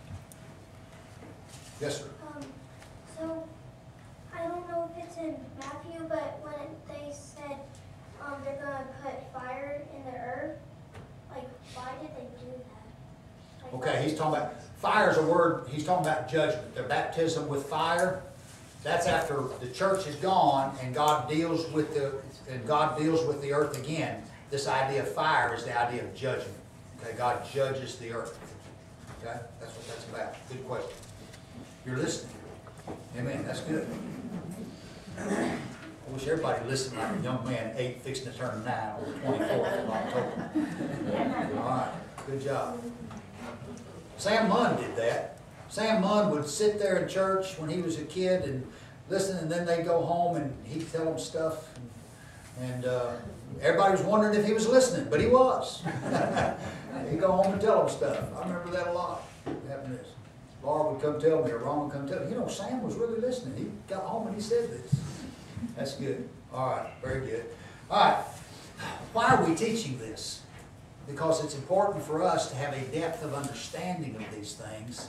Yes, sir. So, I don't know if it's in Matthew, but when they said they're going to put fire in the earth, like, why did they do that? Like, Okay, he's talking about, fire is a word, he's talking about judgment. Their baptism with fire, that's after the church is gone and God deals with the earth again. This idea of fire is the idea of judgment. Okay, God judges the earth. Okay, that's what that's about. Good question. You're listening. Amen, that's good. I wish everybody listened like a young man 8 fixing to turn 9 on the 24th of October. All right, good job. Sam Munn did that. Sam Munn would sit there in church when he was a kid and listen, and then they'd go home and he'd tell them stuff. And everybody was wondering if he was listening, but he was. He'd go home and tell them stuff. I remember that a lot. Happened this. Laura would come tell me, or Ron would come tell me, you know, Sam was really listening. He got home and he said this. That's good. All right, very good. All right, why are we teaching this? Because it's important for us to have a depth of understanding of these things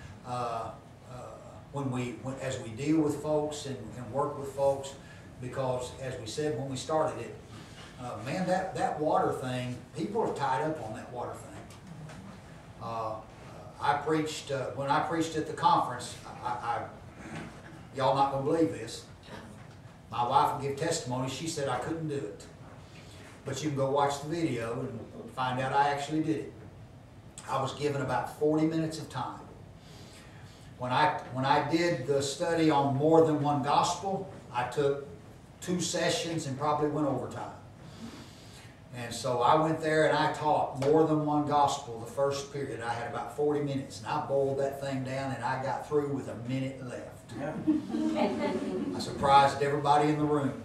as we deal with folks and work with folks. Because, as we said when we started it, man, that water thing, people are tied up on that water thing. I preached, when I preached at the conference, y'all not going to believe this. My wife will give testimony. She said I couldn't do it. But you can go watch the video and find out I actually did it. I was given about 40 minutes of time. When I did the study on more than one gospel, I took 2 sessions and probably went overtime. And so I went there and I taught more than one gospel the first period. I had about 40 minutes and I boiled that thing down and I got through with a minute left. I surprised everybody in the room.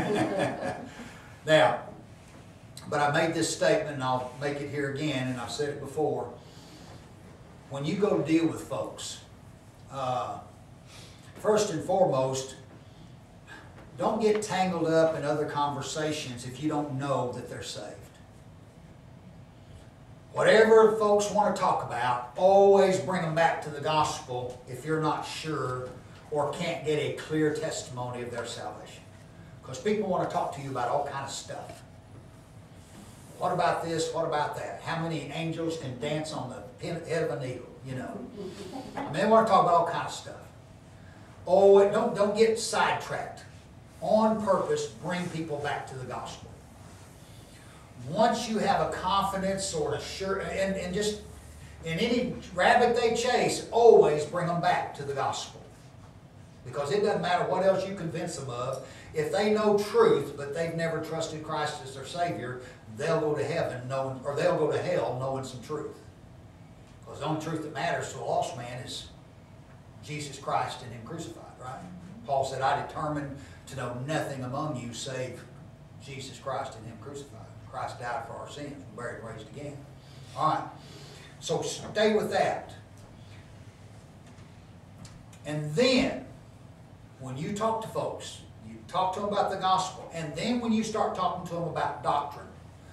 Now, but I made this statement and I'll make it here again, and I've said it before. When you go deal with folks, first and foremost, don't get tangled up in other conversations if you don't know that they're saved. Whatever folks want to talk about, always bring them back to the gospel if you're not sure or can't get a clear testimony of their salvation. Because people want to talk to you about all kind of stuff. What about this? What about that? How many angels can dance on the head of a needle? You know. I mean, they want to talk about all kind of stuff. Oh, don't get sidetracked. On purpose, bring people back to the gospel. Once you have a confidence or a sure, and just in any rabbit they chase, always bring them back to the gospel. Because it doesn't matter what else you convince them of. If they know truth, but they've never trusted Christ as their Savior, they'll go to heaven knowing, or they'll go to hell knowing some truth. Because the only truth that matters to a lost man is Jesus Christ and Him crucified, right? Paul said, I determined to know nothing among you save Jesus Christ and Him crucified. Christ died for our sins, buried and raised again. All right. So stay with that. And then, when you talk to folks, you talk to them about the gospel, and then when you start talking to them about doctrine,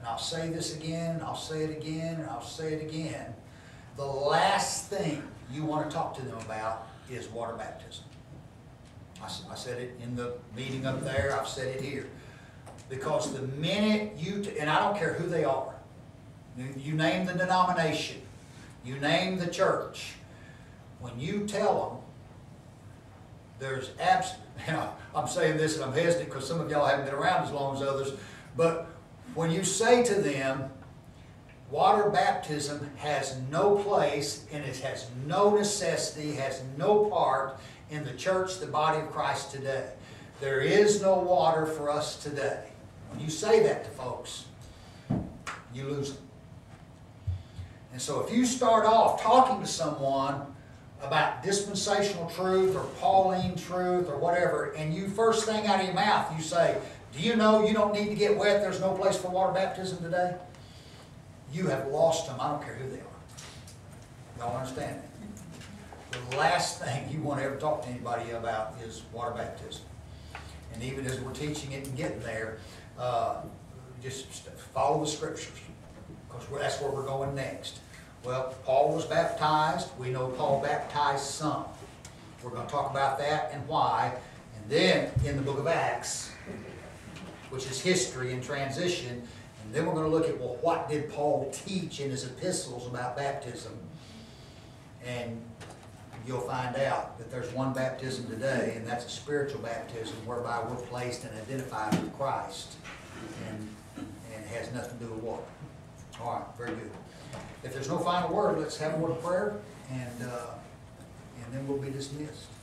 and I'll say this again, and I'll say it again, and I'll say it again, the last thing you want to talk to them about is water baptism. I said it in the meeting up there, I've said it here. Because the minute and I don't care who they are, you name the denomination, you name the church, when you tell them, there's I'm saying this and I'm hesitant because some of y'all haven't been around as long as others, but when you say to them, water baptism has no place and it has no necessity, has no part in the church, the body of Christ today. There is no water for us today. When you say that to folks, you lose them. And so if you start off talking to someone about dispensational truth or Pauline truth or whatever, and you first thing out of your mouth, you say, do you know you don't need to get wet? There's no place for water baptism today? You have lost them. I don't care who they are. Y'all understand that? The last thing you want to ever talk to anybody about is water baptism. And even as we're teaching it and getting there, just follow the scriptures, because that's where we're going next. Well, Paul was baptized. We know Paul baptized some. We're going to talk about that and why. And then in the book of Acts, which is history and transition, and then we're going to look at, well, what did Paul teach in his epistles about baptism? And you'll find out that there's one baptism today, and that's a spiritual baptism whereby we're placed and identified with Christ. And it has nothing to do with water. All right, very good. If there's no final word, let's have a word of prayer, and then we'll be dismissed.